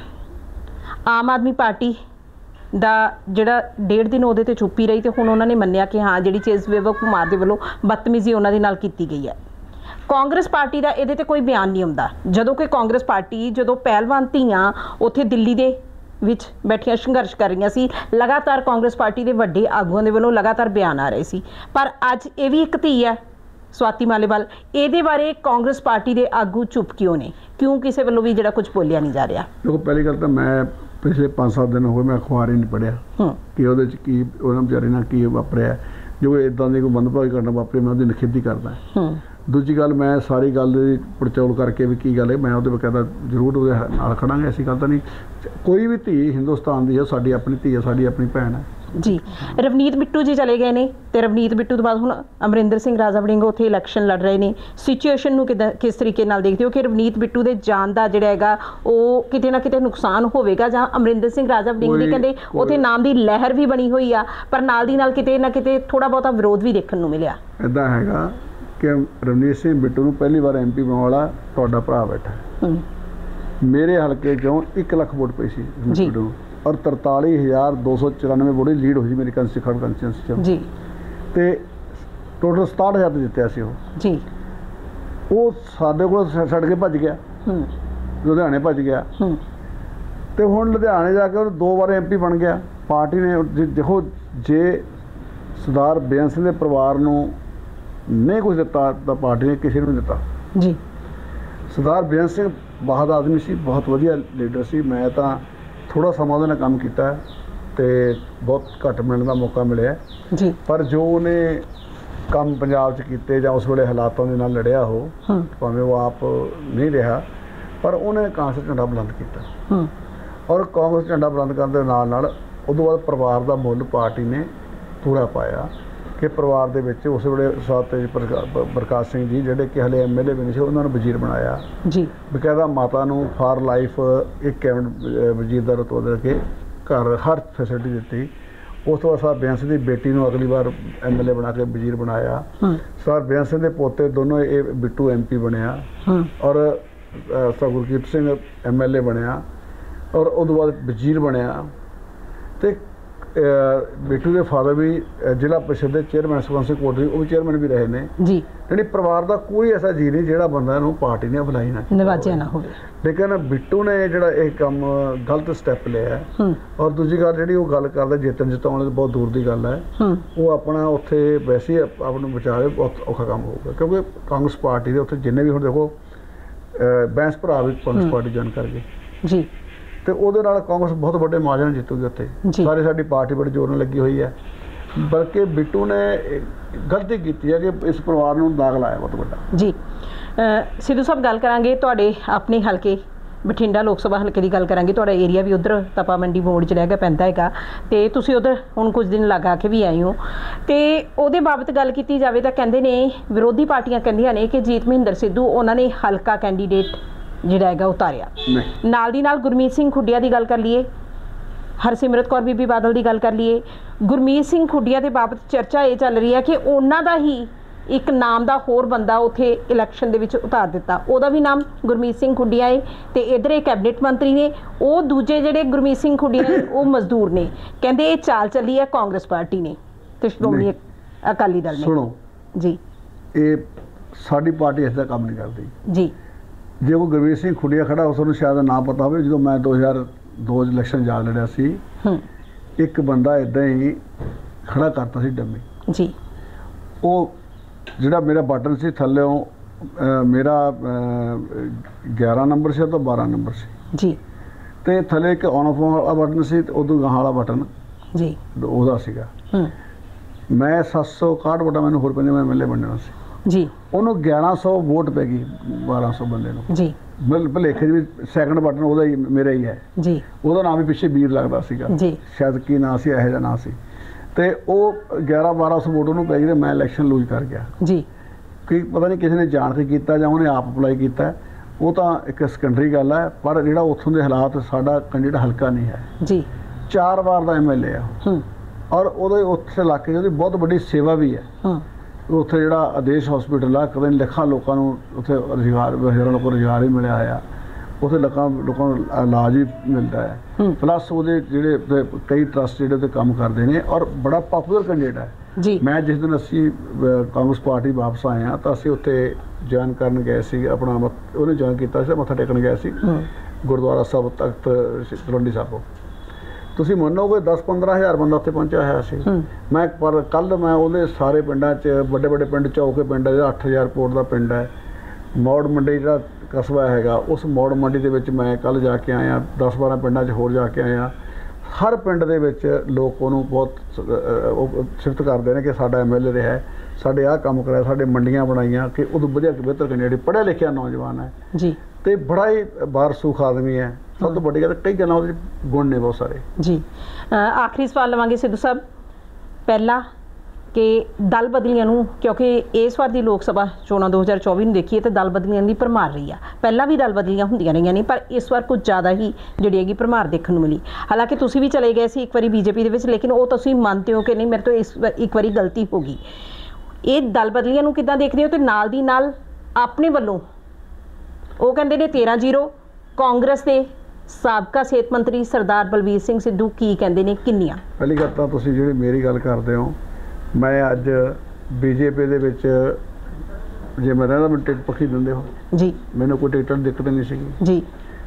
ਆਮ ਆਦਮੀ ਪਾਰਟੀ ਦਾ ਜਿਹੜਾ ਡੇਢ ਦਿਨ ਉਹਦੇ 'ਤੇ ਚੁੱਪੀ ਰਹੀ, ਤੇ ਹੁਣ ਉਹਨਾਂ ਨੇ ਮੰਨਿਆ ਕਿ ਹਾਂ ਜਿਹੜੀ ਚੀਜ਼ ਵਿਵੇਕ ਕੁਮਾਰ ਦੇ ਵੱਲੋਂ ਬਦਤਮੀਜ਼ੀ ਉਹਨਾਂ ਦੇ ਨਾਲ ਕੀਤੀ ਗਈ ਹੈ। ਕਾਂਗਰਸ ਪਾਰਟੀ ਦਾ ਇਹਦੇ 'ਤੇ ਕੋਈ ਬਿਆਨ ਨਹੀਂ ਆਉਂਦਾ, ਜਦੋਂ ਕਿ ਕਾਂਗਰਸ ਪਾਰਟੀ ਜਦੋਂ ਪਹਿਲਵਾਨ ਧੀਆਂ ਉੱਥੇ ਦਿੱਲੀ ਦੇ ਵਿੱਚ ਬੈਠੀਆਂ ਸੰਘਰਸ਼ ਕਰ ਰਹੀਆਂ ਸੀ, ਲਗਾਤਾਰ ਕਾਂਗਰਸ ਪਾਰਟੀ ਦੇ ਵੱਡੇ ਆਗੂਆਂ ਦੇ ਵੱਲੋਂ ਲਗਾਤਾਰ ਬਿਆਨ ਆ ਰਹੇ ਸੀ। ਪਰ ਅੱਜ ਇਹ ਵੀ ਇੱਕ ਧੀ ਹੈ ਸਵਾਤੀ ਮਾਲੇਵਾਲ, ਇਹਦੇ ਬਾਰੇ ਕਾਂਗਰਸ ਪਾਰਟੀ ਦੇ ਆਗੂ ਚੁੱਪ ਕਿਉਂ ਨੇ? ਕਿਉਂ ਕਿਸੇ ਵੱਲੋਂ ਵੀ ਜਿਹੜਾ ਕੁਝ ਬੋਲਿਆ ਨਹੀਂ ਜਾ ਰਿਹਾ? ਦੇਖੋ ਪਹਿਲੀ ਗੱਲ ਤਾਂ ਮੈਂ ਪਿਛਲੇ ਪੰਜ ਸੱਤ ਦਿਨ ਹੋ ਗਏ ਮੈਂ ਅਖਬਾਰ ਹੀ ਨਹੀਂ ਪੜ੍ਹਿਆ ਕਿ ਉਹਦੇ 'ਚ ਕੀ ਉਹਨਾਂ ਵਿਚਾਰੇ ਨਾਲ ਕੀ ਵਾਪਰਿਆ। ਜੋ ਇੱਦਾਂ ਦੀ ਕੋਈ ਬੰਦਭਾਗੀ ਘਟਨਾ ਵਾਪਰੀ ਮੈਂ ਉਹਦੀ ਨਿਖੇਧੀ ਕਰਦਾ। ਦੂਜੀ ਗੱਲ, ਮੈਂ ਸਾਰੀ ਗੱਲ ਦੀ ਪੜਚੋਲ ਕਰਕੇ ਵੀ ਕੀ ਗੱਲ ਹੈ ਮੈਂ ਉਹਦੇ ਬਕਾਇਦਾ ਜ਼ਰੂਰ ਉਹਦੇ ਨਾਲ ਖੜਾਂਗੇ, ਐਸੀ ਗੱਲ ਤਾਂ ਨਹੀਂ। ਕੋਈ ਵੀ ਧੀ ਹਿੰਦੁਸਤਾਨ ਦੀ ਹੈ, ਸਾਡੀ ਆਪਣੀ ਧੀ ਹੈ, ਸਾਡੀ ਆਪਣੀ ਭੈਣ ਹੈ ਜੀ। ਰਵਨੀਤ ਬਿੱਟੂ ਜੀ ਚਲੇ ਗਏ ਨੇ, ਤੇ ਰਵਨੀਤ ਬਿੱਟੂ ਤੋਂ ਬਾਅਦ ਹੁਣ ਅਮਰਿੰਦਰ ਸਿੰਘ ਰਾਜਾ ਵੜਿੰਗ ਉੱਥੇ ਇਲੈਕਸ਼ਨ ਲੜ ਰਹੇ ਨੇ। ਸਿਚੁਏਸ਼ਨ ਨੂੰ ਕਿੱਦਾਂ ਕਿਸ ਤਰੀਕੇ ਨਾਲ ਦੇਖਦੇ ਹੋ ਕਿ ਰਵਨੀਤ ਬਿੱਟੂ ਦੇ ਜਾਨ ਦਾ ਜਿਹੜਾ ਹੈਗਾ ਉਹ ਕਿਤੇ ਨਾ ਕਿਤੇ ਨੁਕਸਾਨ ਹੋਵੇਗਾ, ਜਾਂ ਅਮਰਿੰਦਰ ਸਿੰਘ ਰਾਜਾ ਵੜਿੰਗ ਦੀ ਕਹਿੰਦੇ ਉੱਥੇ ਨਾਮ ਦੀ ਲਹਿਰ ਵੀ ਬਣੀ ਹੋਈ ਆ, ਪਰ ਨਾਲ ਦੀ ਨਾਲ ਕਿਤੇ ਨਾ ਕਿਤੇ ਥੋੜਾ ਬਹੁਤਾ ਵਿਰੋਧ ਵੀ ਦੇਖਣ ਨੂੰ ਮਿਲਿਆ? ਇੱਦਾਂ ਹੈਗਾ ਕਿ ਰਵਨੀਤ ਸਿੰਘ ਬਿੱਟੂ ਨੂੰ ਪਹਿਲੀ ਵਾਰ ਐਮ ਪੀ ਬਣਾਉਣ ਵਾਲਾ ਤੁਹਾਡਾ ਭਰਾ ਬੈਠਾ, ਮੇਰੇ ਹਲਕੇ 'ਚੋਂ ਇੱਕ ਲੱਖ ਵੋਟ ਪਈ ਸੀ ਬਿੱਟੂ ਨੂੰ, ਔਰ ਤਰਤਾਲੀ ਹਜ਼ਾਰ ਦੋ ਸੌ ਚੁਰਾਨਵੇਂ ਵੋਟ ਲੀਡ ਹੋਈ ਸੀ ਮੇਰੀ ਕੰਸਟੀਟਿਊਂਸੀ ਖਰੜ ਕੰਸਟੀਟਿਊਂਸੀ 'ਚ ਜੀ, ਤੇ ਟੋਟਲ ਸਤਾਹਠ ਹਜ਼ਾਰ ਤੇ ਜਿੱਤਿਆ ਸੀ ਉਹ ਜੀ। ਉਹ ਸਾਡੇ ਕੋਲ ਛੱਡ ਕੇ ਭੱਜ ਗਿਆ, ਲੁਧਿਆਣੇ ਭੱਜ ਗਿਆ ਹੂੰ ਤੇ ਹੁਣ ਲੁਧਿਆਣੇ ਜਾ ਕੇ ਉਹ ਦੋ ਵਾਰ ਐਮ ਪੀ ਬਣ ਗਿਆ। ਪਾਰਟੀ ਨੇ ਜੇ- ਦੇਖੋ ਜੇ ਸਰਦਾਰ ਬੇਅੰਤ ਸਿੰਘ ਦੇ ਪਰਿਵਾਰ ਨੂੰ ਨਹੀਂ ਕੁਝ ਦਿੱਤਾ ਤਾਂ ਪਾਰਟੀ ਨੇ ਕਿਸੇ ਨੂੰ ਨਹੀਂ ਦਿੱਤਾ। ਜੀ ਸਰਦਾਰ ਬੇਅੰਤ ਸਿੰਘ ਬਹੁਤ ਆਦਮੀ ਸੀ, ਬਹੁਤ ਵਧੀਆ ਲੀਡਰ ਸੀ। ਮੈਂ ਤਾਂ ਥੋੜ੍ਹਾ ਸਮਾਂ ਉਹਦੇ ਨਾਲ ਕੰਮ ਕੀਤਾ ਤੇ ਬਹੁਤ ਘੱਟ ਮਿਲਣ ਦਾ ਮੌਕਾ ਮਿਲਿਆ, ਜੀ ਪਰ ਜੋ ਉਹਨੇ ਕੰਮ ਪੰਜਾਬ 'ਚ ਕੀਤੇ ਜਾਂ ਉਸ ਵੇਲੇ ਹਾਲਾਤਾਂ ਦੇ ਨਾਲ ਲੜਿਆ ਉਹ, ਹੂੰ ਭਾਵੇਂ ਉਹ ਆਪ ਨਹੀਂ ਰਿਹਾ, ਪਰ ਉਹਨੇ ਕਾਂਗਰਸ ਝੰਡਾ ਬੁਲੰਦ ਕੀਤਾ। ਹੂੰ ਔਰ ਕਾਂਗਰਸ ਝੰਡਾ ਬੁਲੰਦ ਕਰਨ ਦੇ ਨਾਲ ਨਾਲ ਉਦੋਂ ਬਾਅਦ ਪਰਿਵਾਰ ਦਾ ਮੁੱਲ ਪਾਰਟੀ ਨੇ ਪੂਰਾ ਪਾਇਆ ਕਿ ਪਰਿਵਾਰ ਦੇ ਵਿੱਚ ਉਸ ਵੇਲੇ ਸਰਦਾਰ ਤੇਜ ਪ੍ਰਕਾ- ਪ੍ਰਕਾਸ਼ ਸਿੰਘ ਜੀ ਜਿਹੜੇ ਕਿ ਹਲੇ ਐਮ ਐਲ ਏ ਵੀ ਨਹੀਂ ਸੀ, ਉਹਨਾਂ ਨੂੰ ਵਜ਼ੀਰ ਬਣਾਇਆ। ਜੀ ਬਕਾਇਦਾ ਮਾਤਾ ਨੂੰ ਫਾਰ ਲਾਈਫ ਇੱਕ ਕੈਬਨਿਟ ਵਜ਼ੀਰ ਦਾ ਰੁਤਬਾ ਦੇ ਕੇ ਘਰ ਹਰ ਫੈਸਿਲਿਟੀ ਦਿੱਤੀ। ਉਸ ਤੋਂ ਬਾਅਦ ਸਰਦਾਰ ਬੇਅੰਤ ਸਿੰਘ ਦੀ ਬੇਟੀ ਨੂੰ ਅਗਲੀ ਵਾਰ ਐਮ ਐਲ ਏ ਬਣਾ ਕੇ ਵਜ਼ੀਰ ਬਣਾਇਆ। ਹੂੰ ਸਰਦਾਰ ਬੇਅੰਤ ਸਿੰਘ ਦੇ ਪੋਤੇ ਦੋਨੋਂ ਇਹ ਬਿੱਟੂ ਐਮ ਪੀ ਬਣਿਆ ਹੂੰ ਔਰ Sardar Gurkirat Singh M L A ਬਣਿਆ ਔਰ ਉਦੋਂ ਬਾਅਦ ਵਜ਼ੀਰ ਬਣਿਆ। ਤੇ ਬਿੱਟੂ ਦੇ ਫਾਦਰ ਵੀ ਅ, ਜ਼ਿਲ੍ਹਾ ਪ੍ਰੀਸ਼ਦ ਦੇ ਚੇਅਰਮੈਨ ਸੁਖਵੰਤ ਸਿੰਘ ਕੋਟਲੀ, ਉਹ ਵੀ ਚੇਅਰਮੈਨ ਵੀ ਰਹੇ ਨੇ। ਜੀ ਯਾਨੀ ਪਰਿਵਾਰ ਦਾ ਕੋਈ ਐਸਾ ਜੀ ਨਹੀਂ ਜਿਹੜਾ ਬੰਦਾ ਨੂੰ ਪਾਰਟੀ ਨੇ ਬੁਲਾਈ ਨਾ ਨਿਵਾਜਿਆ ਨਾ ਹੋਵੇ। ਲੇਕਿਨ ਬਿੱਟੂ ਨੇ ਜਿਹੜਾ ਇਹ ਕੰਮ ਗਲਤ ਸਟੈਪ ਲਿਆ ਹੂੰ ਔਰ ਦੂਜੀ ਗੱਲ ਜਿਹੜੀ ਉਹ ਗੱਲ ਕਰਦਾ ਜਿੱਤਣ ਜਿਤਾਉਣ ਵਾਲੀ ਬਹੁਤ ਦੂਰ ਦੀ ਗੱਲ ਹੈ। ਹੂੰ ਉਹ ਆਪਣਾ ਉੱਥੇ ਵੈਸੇ ਹੀ ਆਪ ਆਪ ਨੂੰ ਬਚਾਵੇ ਬਹੁਤ ਔਖਾ ਕੰਮ ਹੋਊਗਾ, ਕਿਉਂਕਿ ਕਾਂਗਰਸ ਪਾਰਟੀ ਦੇ ਉੱਥੇ ਜਿੰਨੇ ਵੀ ਹੁਣ ਦੇਖੋ ਅ, ਬੈਂਸ ਭਰਾ ਵੀ ਕਾਂਗਰਸ ਪਾਰਟੀ ਜੁਆਇਨ ਕਰ ਗਏ ਜੀ ਤੇ ਉਹਦੇ ਨਾਲ ਕਾਂਗਰਸ ਬਹੁਤ ਵੱਡੇ ਮਾਰਜਨ ਨਾਲ ਜਿੱਤੂਗੀ ਉੱਥੇ। ਜੀ। ਸਾਰੇ ਸਾਡੀ ਪਾਰਟੀ ਬੜੀ ਜ਼ੋਰ ਨਾਲ ਲੱਗੀ ਹੋਈ ਹੈ, ਬਲਕਿ ਬਿੱਟੂ ਨੇ ਇਹ ਗਲਤੀ ਕੀਤੀ ਹੈ ਕਿ ਇਸ ਪਰਿਵਾਰ ਨੂੰ ਦਾਗ ਲਾਇਆ ਬਹੁਤ ਵੱਡਾ। ਜੀ ਅ, ਸਿੱਧੂ ਸਾਹਿਬ ਗੱਲ ਕਰਾਂਗੇ ਤੁਹਾਡੇ ਆਪਣੇ ਹਲਕੇ ਬਠਿੰਡਾ ਲੋਕ ਸਭਾ ਹਲਕੇ ਦੀ ਗੱਲ ਕਰਾਂਗੇ। ਤੁਹਾਡਾ ਏਰੀਆ ਵੀ ਉਧਰ ਤਪਾ ਮੰਡੀ ਮੋੜ 'ਚ ਰਹਿ ਗਿਆ ਪੈਂਦਾ ਹੈਗਾ ਤੇ ਤੁਸੀਂ ਉਧਰ ਹੁਣ ਕੁਝ ਦਿਨ ਲਗਾ ਕੇ ਵੀ ਆਏ ਹੋ ਤੇ ਉਹਦੇ ਬਾਬਤ ਗੱਲ ਕੀਤੀ ਜਾਵੇ ਤਾਂ ਕਹਿੰਦੇ ਨੇ ਵਿਰੋਧੀ ਪਾਰਟੀਆਂ ਕਹਿੰਦੀਆਂ ਨੇ ਕਿ ਜੀਤ ਮਹਿੰਦਰ ਸਿੱਧੂ ਉਹਨਾਂ ਨੇ ਹਲਕਾ ਕੈਂਡੀਡੇਟ ਜਿਹੜਾ ਹੈਗਾ ਉਤਾਰਿਆ। ਨਹੀਂ ਨਾਲ ਦੀ ਨਾਲ ਗੁਰਮੀਤ ਸਿੰਘ ਖੁੱਡੀਆ ਦੀ ਗੱਲ ਕਰ ਲਈਏ, ਹਰਸਿਮਰਤ ਕੌਰ ਬੀਬੀ ਬਾਦਲ ਦੀ ਗੱਲ ਕਰ ਲਈਏ, ਗੁਰਮੀਤ ਸਿੰਘ ਖੁੱਡੀਆ ਦੇ ਬਾਬਤ ਚਰਚਾ ਇਹ ਚੱਲ ਰਹੀ ਹੈ ਕਿ ਉਹਨਾਂ ਦਾ ਹੀ ਇੱਕ ਨਾਮ ਦਾ ਹੋਰ ਬੰਦਾ ਉੱਥੇ ਇਲੈਕਸ਼ਨ ਦੇ ਵਿੱਚ ਉਤਾਰ ਦਿੱਤਾ। ਉਹਦਾ ਵੀ ਨਾਮ ਗੁਰਮੀਤ ਸਿੰਘ ਖੁੱਡੀਆ ਹੈ ਤੇ ਇਧਰ ਇਹ ਕੈਬਨਿਟ ਮੰਤਰੀ ਨੇ, ਉਹ ਦੂਜੇ ਜਿਹੜੇ ਗੁਰਮੀਤ ਸਿੰਘ ਖੁੱਡੀਆ ਨੇ ਉਹ ਮਜ਼ਦੂਰ ਨੇ। ਕਹਿੰਦੇ ਇਹ ਚਾਲ ਚੱਲੀ ਹੈ ਕਾਂਗਰਸ ਪਾਰਟੀ ਨੇ ਤੇ ਸ਼੍ਰੋਮਣੀ ਅਕਾਲੀ ਦਲ ਨੇ। ਸੁਣੋ ਜੀ ਇਹ ਸਾਡੀ ਪਾਰਟੀ ਇਸ ਦਾ ਕੰਮ ਨਹੀਂ ਕਰਦੀ। ਜੀ ਜੇ ਕੋਈ ਗੁਰਮੀਤ ਸਿੰਘ ਖੁੱਡੀਆ ਖੜਾ ਉਸ ਨੂੰ ਸ਼ਾਇਦ ਨਾ ਪਤਾ ਹੋਵੇ, ਜਦੋਂ ਮੈਂ ਦੋ ਹਜ਼ਾਰ ਦੋ 'ਚ ਇਲੈਕਸ਼ਨ ਜਾ ਲੜਿਆ ਸੀ, ਹੂੰ ਇੱਕ ਬੰਦਾ ਇਦਾਂ ਹੀ ਖੜਾ ਕਰਤਾ ਸੀ ਡੰਮੀ। ਜੀ ਉਹ ਜਿਹੜਾ ਮੇਰਾ ਬਟਨ ਸੀ ਥੱਲਿਓਂ ਅ, ਮੇਰਾ ਅ, ਗਿਆਰਾਂ ਨੰਬਰ ਸੀ ਤਾਂ ਬਾਰਾਂ ਨੰਬਰ ਸੀ ਜੀ ਤੇ ਥੱਲੇ ਇੱਕ ਔਨ ਆਫ ਵਾਲਾ ਬਟਨ ਸੀ ਤੇ ਉਦੋਂ ਗਾਹਾਂ ਵਾਲਾ ਬਟਨ ਜੀ ਉਹਦਾ ਸੀਗਾ। ਹੂੰ ਮੈਂ ਸੱਤ ਸੌ ਇਕਾਹਠ ਵੋਟਾਂ ਮੈਨੂੰ ਹੋਰ ਪੈਂਦੇ, ਮੈਂ ਐਮ ਐਲ ਏ ਬਣਨਾ ਸੀ। ਜੀ ਉਹਨੂੰ ਗਿਆਰਾਂ ਸੌ ਵੋਟ ਪੈ ਗਈ, ਬਾਰਾਂ ਸੌ ਬੰਦੇ ਨੂੰ। ਜੀ ਬਿਲ ਭਲੇਖੇ ਵੀ ਸੈਕੰਡ ਬਟਨ ਉਹਦਾ ਹੀ ਮੇਰਾ ਹੀ ਹੈ। ਜੀ ਉਹਦਾ ਨਾਮ ਵੀ ਪਿੱਛੇ ਵੀਰ ਲੱਗਦਾ ਸੀਗਾ, ਜੀ ਸ਼ਾਇਦ ਕੀ ਨਾਂ ਸੀ, ਇਹੋ ਜਿਹਾ ਨਾਂ ਸੀ। ਤੇ ਉਹ ਗਿਆਰਾਂ ਬਾਰਾਂ ਸੌ ਵੋਟ ਉਹਨੂੰ ਪੈ ਗਈ ਤੇ ਮੈਂ ਇਲੈਕਸ਼ਨ ਲੂਜ਼ ਕਰ ਗਿਆ। ਜੀ ਕਿ ਪਤਾ ਨਹੀਂ ਕਿਸੇ ਨੇ ਜਾਣ ਕੇ ਕੀਤਾ ਜਾਂ ਉਹਨੇ ਆਪ ਅਪਲਾਈ ਕੀਤਾ, ਉਹ ਤਾਂ ਇੱਕ ਸੈਕੰਡਰੀ ਗੱਲ ਹੈ। ਪਰ ਜਿਹੜਾ ਉੱਥੋਂ ਦੇ ਹਾਲਾਤ, ਸਾਡਾ ਕੈਂਡੀਡੇਟ ਹਲਕਾ ਨਹੀਂ ਹੈ। ਜੀ ਚਾਰ ਵਾਰ ਦਾ ਐਮ ਐਲ ਏ ਆ ਹੂੰ ਔਰ ਉਹਦੇ ਉੱਥੇ ਇਲਾਕੇ 'ਚ ਉਹਦੀ ਬਹੁਤ ਵੱਡੀ ਸੇਵਾ ਵੀ ਹੈ। ਹੂੰ ਉੱਥੇ ਜਿਹੜਾ ਆਦੇਸ਼ ਹਸਪੀਟਲ ਆ, ਕਦੇ ਲੱਖਾਂ ਲੋਕਾਂ ਨੂੰ ਉੱਥੇ ਰੁਜ਼ਗਾਰ, ਹਜ਼ਾਰਾਂ ਲੋਕਾਂ ਨੂੰ ਰੁਜ਼ਗਾਰ ਹੀ ਮਿਲਿਆ ਆ। ਉੱਥੇ ਲੱਖਾਂ ਲੋਕਾਂ ਨੂੰ ਇਲਾਜ ਵੀ ਮਿਲਦਾ ਹੈ। ਹੂੰ ਪਲੱਸ ਉਹਦੇ ਜਿਹੜੇ ਤੇ ਕਈ ਟਰਸਟ ਜਿਹੜੇ ਉੱਤੇ ਕੰਮ ਕਰਦੇ ਨੇ ਔਰ ਬੜਾ ਪਾਪੂਲਰ ਕੈਂਡੀਡੇਟ ਹੈ। ਜੀ ਮੈਂ ਜਿਸ ਦਿਨ ਅਸੀਂ ਅ, ਕਾਂਗਰਸ ਪਾਰਟੀ ਵਾਪਸ ਆਏ ਹਾਂ ਤਾਂ ਅਸੀਂ ਉੱਥੇ ਜੁਆਇਨ ਕਰਨ ਗਏ ਸੀ, ਆਪਣਾ ਮੱਥ- ਉਹਨੇ ਜੁਆਇਨ ਕੀਤਾ ਸੀ, ਮੱਥਾ ਟੇਕਣ ਗਏ ਸੀ ਹੂੰ ਗੁਰਦੁਆਰਾ ਸਾਹਿਬ ਤਖਤ ਤਲਵੰਡੀ ਸਾਹਿਬ। ਤੁਸੀਂ ਮੰਨੋਗੇ ਦਸ ਪੰਦਰਾਂ ਹਜ਼ਾਰ ਬੰਦਾ ਉੱਥੇ ਪਹੁੰਚਿਆ ਹੋਇਆ ਸੀ। ਹੂੰ ਮੈਂ ਪਰ ਕੱਲ੍ਹ ਮੈਂ ਉਹਦੇ ਸਾਰੇ ਪਿੰਡਾਂ 'ਚ, ਵੱਡੇ ਵੱਡੇ ਪਿੰਡ ਚੌਕੇ ਪਿੰਡ ਹੈ ਜਿਹੜਾ ਅੱਠ ਹਜ਼ਾਰ ਵੋਟ ਦਾ ਪਿੰਡ ਹੈ, ਮੌੜ ਮੰਡੀ ਜਿਹੜਾ ਕਸਬਾ ਹੈਗਾ, ਉਸ ਮੌੜ ਮੰਡੀ ਦੇ ਵਿੱਚ ਮੈਂ ਕੱਲ੍ਹ ਜਾ ਕੇ ਆਇਆ। ਦਸ ਬਾਰਾਂ ਪਿੰਡਾਂ 'ਚ ਹੋਰ ਜਾ ਕੇ ਆਇਆ। ਹਰ ਪਿੰਡ ਦੇ ਵਿੱਚ ਲੋਕ ਉਹਨੂੰ ਬਹੁਤ ਅ, ਉਹ ਸਿਫਤ ਕਰਦੇ ਨੇ ਕਿ ਸਾਡਾ ਐਮ ਐਲ ਏ ਰਿਹਾ, ਸਾਡੇ ਆਹ ਕੰਮ ਕਰਾਇਆ, ਸਾਡੇ ਮੰਡੀਆਂ ਬਣਾਈਆਂ, ਕਿ ਉਦੋਂ ਵਧੀਆ ਬਿਹਤਰ ਕੈਂਡੀਡੇਟ, ਪੜ੍ਹਿਆ ਲਿਖਿਆ ਨੌਜਵਾਨ ਹੈ ਜੀ ਤੇ ਬੜਾ ਹੀ ਬਾਰਸੂਖ ਆਦਮੀ ਹੈ। ਸਭ ਤੋਂ ਵੱਡੀ ਗੱਲ, ਕਈ ਗੱਲਾਂ ਉਹਦੇ ਗੁਣ ਨੇ ਬਹੁਤ ਸਾਰੇ। ਜੀ ਅ, ਆਖਰੀ ਸਵਾਲ ਲਵਾਂਗੇ ਸਿੱਧੂ ਸਾਹਿਬ। ਪਹਿਲਾ ਕਿ ਦਲ ਬਦਲੀਆਂ ਨੂੰ, ਕਿਉਂਕਿ ਇਸ ਵਾਰ ਦੀ ਲੋਕ ਸਭਾ ਚੋਣਾਂ ਦੋ ਹਜ਼ਾਰ ਚੌਵੀ ਨੂੰ ਦੇਖੀਏ ਤਾਂ ਦਲ ਬਦਲੀਆਂ ਦੀ ਭਰਮਾਰ ਰਹੀ ਆ। ਪਹਿਲਾਂ ਵੀ ਦਲ ਬਦਲੀਆਂ ਹੁੰਦੀਆਂ ਰਹੀਆਂ ਨੇ, ਪਰ ਇਸ ਵਾਰ ਕੁਝ ਜ਼ਿਆਦਾ ਹੀ ਜਿਹੜੀ ਹੈਗੀ ਭਰਮਾਰ ਦੇਖਣ ਨੂੰ ਮਿਲੀ। ਹਾਲਾਂਕਿ ਤੁਸੀਂ ਵੀ ਚਲੇ ਗਏ ਸੀ ਇੱਕ ਵਾਰੀ ਬੀਜੇਪੀ ਦੇ ਵਿੱਚ, ਲੇਕਿਨ ਉਹ ਤੁਸੀਂ ਮੰਨਦੇ ਹੋ ਕਿ ਨਹੀਂ, ਮੇਰੇ ਤੋਂ ਇਸ ਇੱਕ ਵਾਰੀ ਗਲਤੀ ਹੋ ਗਈ। ਇਹ ਦਲ ਬਦਲੀਆਂ ਨੂੰ ਕਿੱਦਾਂ ਦੇਖਦੇ ਹੋ? ਤੇ ਨਾਲ ਦੀ ਨਾਲ ਆਪਣੇ ਵੱਲੋਂ ਉਹ ਕਹਿੰਦੇ ਨੇ ਤੇਰਾਂ ਜ਼ੀਰੋ, ਕਾਂਗਰਸ ਦੇ ਸਾਬਕਾ ਸਿਹਤ ਮੰਤਰੀ ਸਰਦਾਰ ਬਲਵੀਰ ਸਿੰਘ ਸਿੱਧੂ ਕੀ ਕਹਿੰਦੇ ਨੇ, ਕਿੰਨੀਆਂ? ਪਹਿਲੀ ਗੱਲ ਤਾਂ ਤੁਸੀਂ ਜਿਹੜੀ ਮੇਰੀ ਗੱਲ ਕਰਦੇ ਹੋ, ਮੈਂ ਅੱਜ ਬੀਜੇਪੀ ਦੇ ਵਿੱਚ ਜੇ ਮੈਂ ਰਹਿੰਦਾ ਮੈਨੂੰ ਟਿਕਟ ਪੱਖੀ ਦਿੰਦੇ ਹੋ। ਜੀ ਮੈਨੂੰ ਕੋਈ ਟਿਕਟ ਦੀ ਦਿੱਕਤ ਨਹੀਂ ਸੀਗੀ। ਜੀ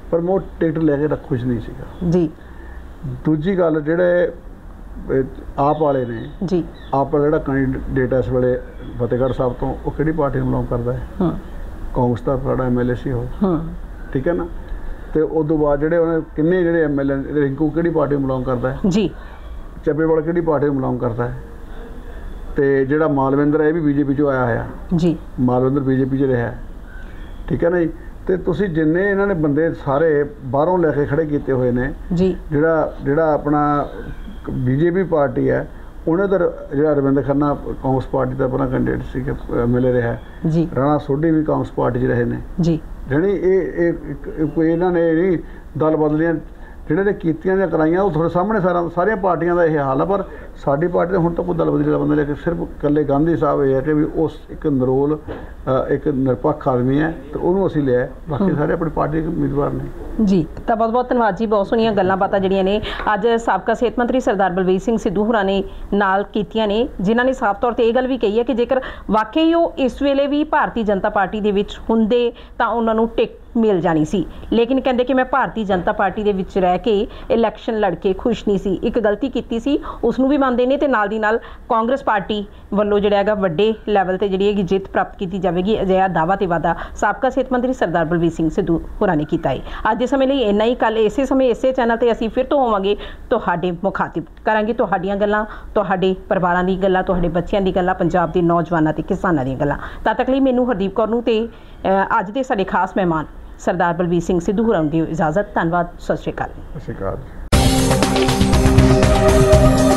ਪਰ ਮੈਂ ਉਹ ਟਿਕਟ ਲੈ ਕੇ ਰੱਖ ਖੁਸ਼ ਨਹੀਂ ਸੀਗਾ ਜੀ। ਦੂਜੀ ਗੱਲ ਜਿਹੜੇ ਆਪ ਵਾਲੇ ਨੇ ਜੀ, ਆਪ ਵਾਲਾ ਜਿਹੜਾ ਕੈਂਡੀਡੇਟ ਇਸ ਵੇਲੇ ਫਤਿਹਗੜ੍ਹ ਸਾਹਿਬ ਤੋਂ, ਉਹ ਕਿਹੜੀ ਪਾਰਟੀ ਨੂੰ ਬਿਲੋਂਗ ਕਰਦਾ ਹੈ? ਹਾਂ, ਕਾਂਗਰਸ ਦਾ ਸਾਡਾ ਐਮ ਐਲ ਏ ਸੀ ਉਹ। ਹਾਂ, ਠੀਕ ਹੈ ਨਾ। ਤੇ ਉਸ ਤੋਂ ਬਾਅਦ ਜਿਹੜੇ ਉਹਨੇ ਕਿੰਨੇ ਜਿਹੜੇ ਐਮ ਐਲ ਏ, ਰਿੰਕੂ ਕਿਹੜੀ ਪਾਰਟੀ ਨੂੰ ਬਿਲੋਂਗ ਕਰਦਾ ਹੈ? ਜੀ। ਚੱਬੇਵਾਲ ਕਿਹੜੀ ਪਾਰਟੀ ਨੂੰ ਬਿਲੋਂਗ ਕਰਦਾ ਹੈ? ਤੇ ਜਿਹੜਾ ਮਾਲਵਿੰਦਰ ਹੈ ਇਹ ਵੀ ਬੀਜੇਪੀ ਚੋਂ ਆਇਆ ਹੋਇਆ ਜੀ। ਮਾਲਵਿੰਦਰ ਬੀਜੇਪੀ 'ਚ ਰਿਹਾ, ਠੀਕ ਹੈ ਨਾ ਜੀ। ਤੇ ਤੁਸੀਂ ਜਿੰਨੇ ਇਹਨਾਂ ਨੇ ਬੰਦੇ ਸਾਰੇ ਬਾਹਰੋਂ ਲੈ ਕੇ ਖੜੇ ਕੀਤੇ ਹੋਏ ਨੇ ਜੀ, ਜਿਹੜਾ ਜਿਹੜਾ ਆਪਣਾ ਬੀਜੇਪੀ ਪਾਰਟੀ ਹੈ, ਉਹਨੇ ਤਾਂ ਜਿਹੜਾ ਰਵਿੰਦਰ ਖੰਨਾ ਕਾਂਗਰਸ ਪਾਰਟੀ ਦਾ ਆਪਣਾ ਕੈਂਡੀਡੇਟ ਸੀ ਐਮ ਐਲ ਏ ਰਿਹਾ ਜੀ। ਰਾਣਾ ਸੋਢੀ ਵੀ ਕਾਂਗਰਸ ਪਾਰਟੀ 'ਚ ਰਹੇ ਨੇ ਜੀ। ਜਾਣੀ ਇਹ ਇਹ ਕੋਈ ਇਹਨਾਂ ਨੇ ਨਹੀਂ ਦਲ ਬਦਲੀਆਂ ਜਿਹੜੇ ਨੇ ਕੀਤੀਆਂ ਜਾਂ ਕਰਾਈਆਂ, ਉਹ ਤੁਹਾਡੇ ਸਾਹਮਣੇ ਸਾਰਾ ਸਾਰੀਆਂ ਪਾਰਟੀਆਂ ਦਾ ਇਹ ਹਾਲ ਹੈ। ਪਰ ਸਾਡੀ ਪਾਰਟੀ ਦਾ ਹੁਣ ਤੱਕ ਕੋਈ ਦਲ ਬਦਲੀ ਦਾ ਬੰਦਾ ਲੈ ਕੇ ਸਿਰਫ ਇਕੱਲੇ ਗਾਂਧੀ ਸਾਹਿਬ ਇਹ ਹੈ ਕਿ ਵੀ ਉਸ ਇੱਕ ਨਰੋਲ ਇੱਕ ਨਿਰਪੱਖ ਆਦਮੀ ਹੈ ਤੇ ਉਹਨੂੰ ਅਸੀਂ ਲਿਆ, ਬਾਕੀ ਸਾਰੇ ਆਪਣੀ ਪਾਰਟੀ ਦੇ ਉਮੀਦਵਾਰ ਨੇ ਜੀ। ਤਾਂ ਬਹੁਤ ਬਹੁਤ ਧੰਨਵਾਦ ਜੀ, ਬਹੁਤ ਸੋਹਣੀਆਂ ਗੱਲਾਂ ਬਾਤਾਂ ਜਿਹੜੀਆਂ ਨੇ ਅੱਜ ਸਾਬਕਾ ਸਿਹਤ ਮੰਤਰੀ ਸਰਦਾਰ ਬਲਬੀਰ ਸਿੰਘ ਸਿੱਧੂ ਹੋਰਾਂ ਨੇ ਨਾਲ ਕੀਤੀਆਂ ਨੇ, ਜਿਨ੍ਹਾਂ ਨੇ ਸਾਫ਼ ਤੌਰ ਤੇ ਇਹ ਗੱਲ ਵੀ ਕਹੀ ਹੈ ਕਿ ਜੇਕਰ ਵਾਕਈ ਉਹ ਇਸ ਵੇਲੇ ਵੀ ਭਾਰਤੀ ਜਨਤਾ ਪਾਰਟੀ ਦੇ ਵਿੱਚ ਹੁੰਦੇ ਤਾਂ ਉਹਨਾਂ ਨੂੰ ਟਿਕਟ ਮਿਲ ਜਾਣੀ ਸੀ, ਲੇਕਿਨ ਕਹਿੰਦੇ ਕਿ ਮੈਂ ਭਾਰਤੀ ਜਨਤਾ ਪਾਰਟੀ ਦੇ ਵਿੱਚ ਰਹਿ ਕੇ ਇਲੈਕਸ਼ਨ ਲੜ ਕੇ ਖੁਸ਼ ਨਹੀਂ ਸੀ, ਇੱਕ ਗਲਤੀ ਕੀਤੀ ਸੀ ਉਸ ਨੂੰ ਵੀ ਮੰਨਦੇ ਨੇ ਤੇ ਨਾਲ ਦੀ ਨਾਲ ਕਾਂਗਰਸ ਪਾਰਟੀ ਵੱਲੋਂ ਜਿਹੜਾ ਹੈਗਾ ਵੱਡੇ ਲੈਵਲ ਤੇ ਜਿਹੜੀ ਹੈਗੀ ਜਿੱਤ ਪ੍ਰਾਪਤ ਕੀਤੀ ਜਾਵੇਗੀ, ਅਜਿਹਾ ਦਾਅਵਾ ਤੇ ਵਾਅਦਾ ਸਾਬਕਾ ਸਿਹਤ ਮੰਤਰੀ ਸਰਦਾਰ ਬਲਬੀਰ ਸਿੰਘ ਸਿੱਧੂ ਹੋਰਾਂ ਨੇ ਕੀਤਾ ਹੈ। ਅੱਜ ਦੇ ਸਮੇਂ ਲਈ ਇੰਨਾ ਹੀ, ਕੱਲ੍ਹ ਇਸੇ ਸਮੇਂ ਇਸੇ ਚੈਨਲ ਤੇ ਅਸੀਂ ਫਿਰ ਤੋਂ ਹੋਵਾਂਗੇ, ਤੁਹਾਡੇ ਮੁਖਾਤਿਬ ਕਰਾਂਗੇ ਤੁਹਾਡੀਆਂ ਗੱਲਾਂ, ਤੁਹਾਡੇ ਪਰਿਵਾਰਾਂ ਦੀ ਗੱਲਾਂ, ਤੁਹਾਡੇ ਬੱਚਿਆਂ ਦੀ ਗੱਲਾਂ, ਪੰਜਾਬ ਦੇ ਨੌਜਵਾਨਾਂ ਤੇ ਕਿਸਾਨਾਂ ਦੀਆਂ ਗੱਲਾਂ। ਤਦ ਤੱਕ ਲਈ ਮੈਨੂੰ ਹਰਦੀਪ ਕੌਰ ਨੂੰ ਤੇ ਅੱਜ ਦੇ ਸਾਡੇ ਖਾਸ ਮਹਿਮਾਨ ਸਰਦਾਰ ਬਲਬੀਰ ਸਿੰਘ ਸਿੱਧੂ ਹੋਰਾਂ ਨੂੰ ਦਿਓ ਇਜਾਜ਼ਤ। ਧੰਨਵਾਦ, ਸਤਿ ਸ਼੍ਰੀ ਅਕਾਲ। ਸਤਿ ਸ਼੍ਰੀ ਅਕਾਲ।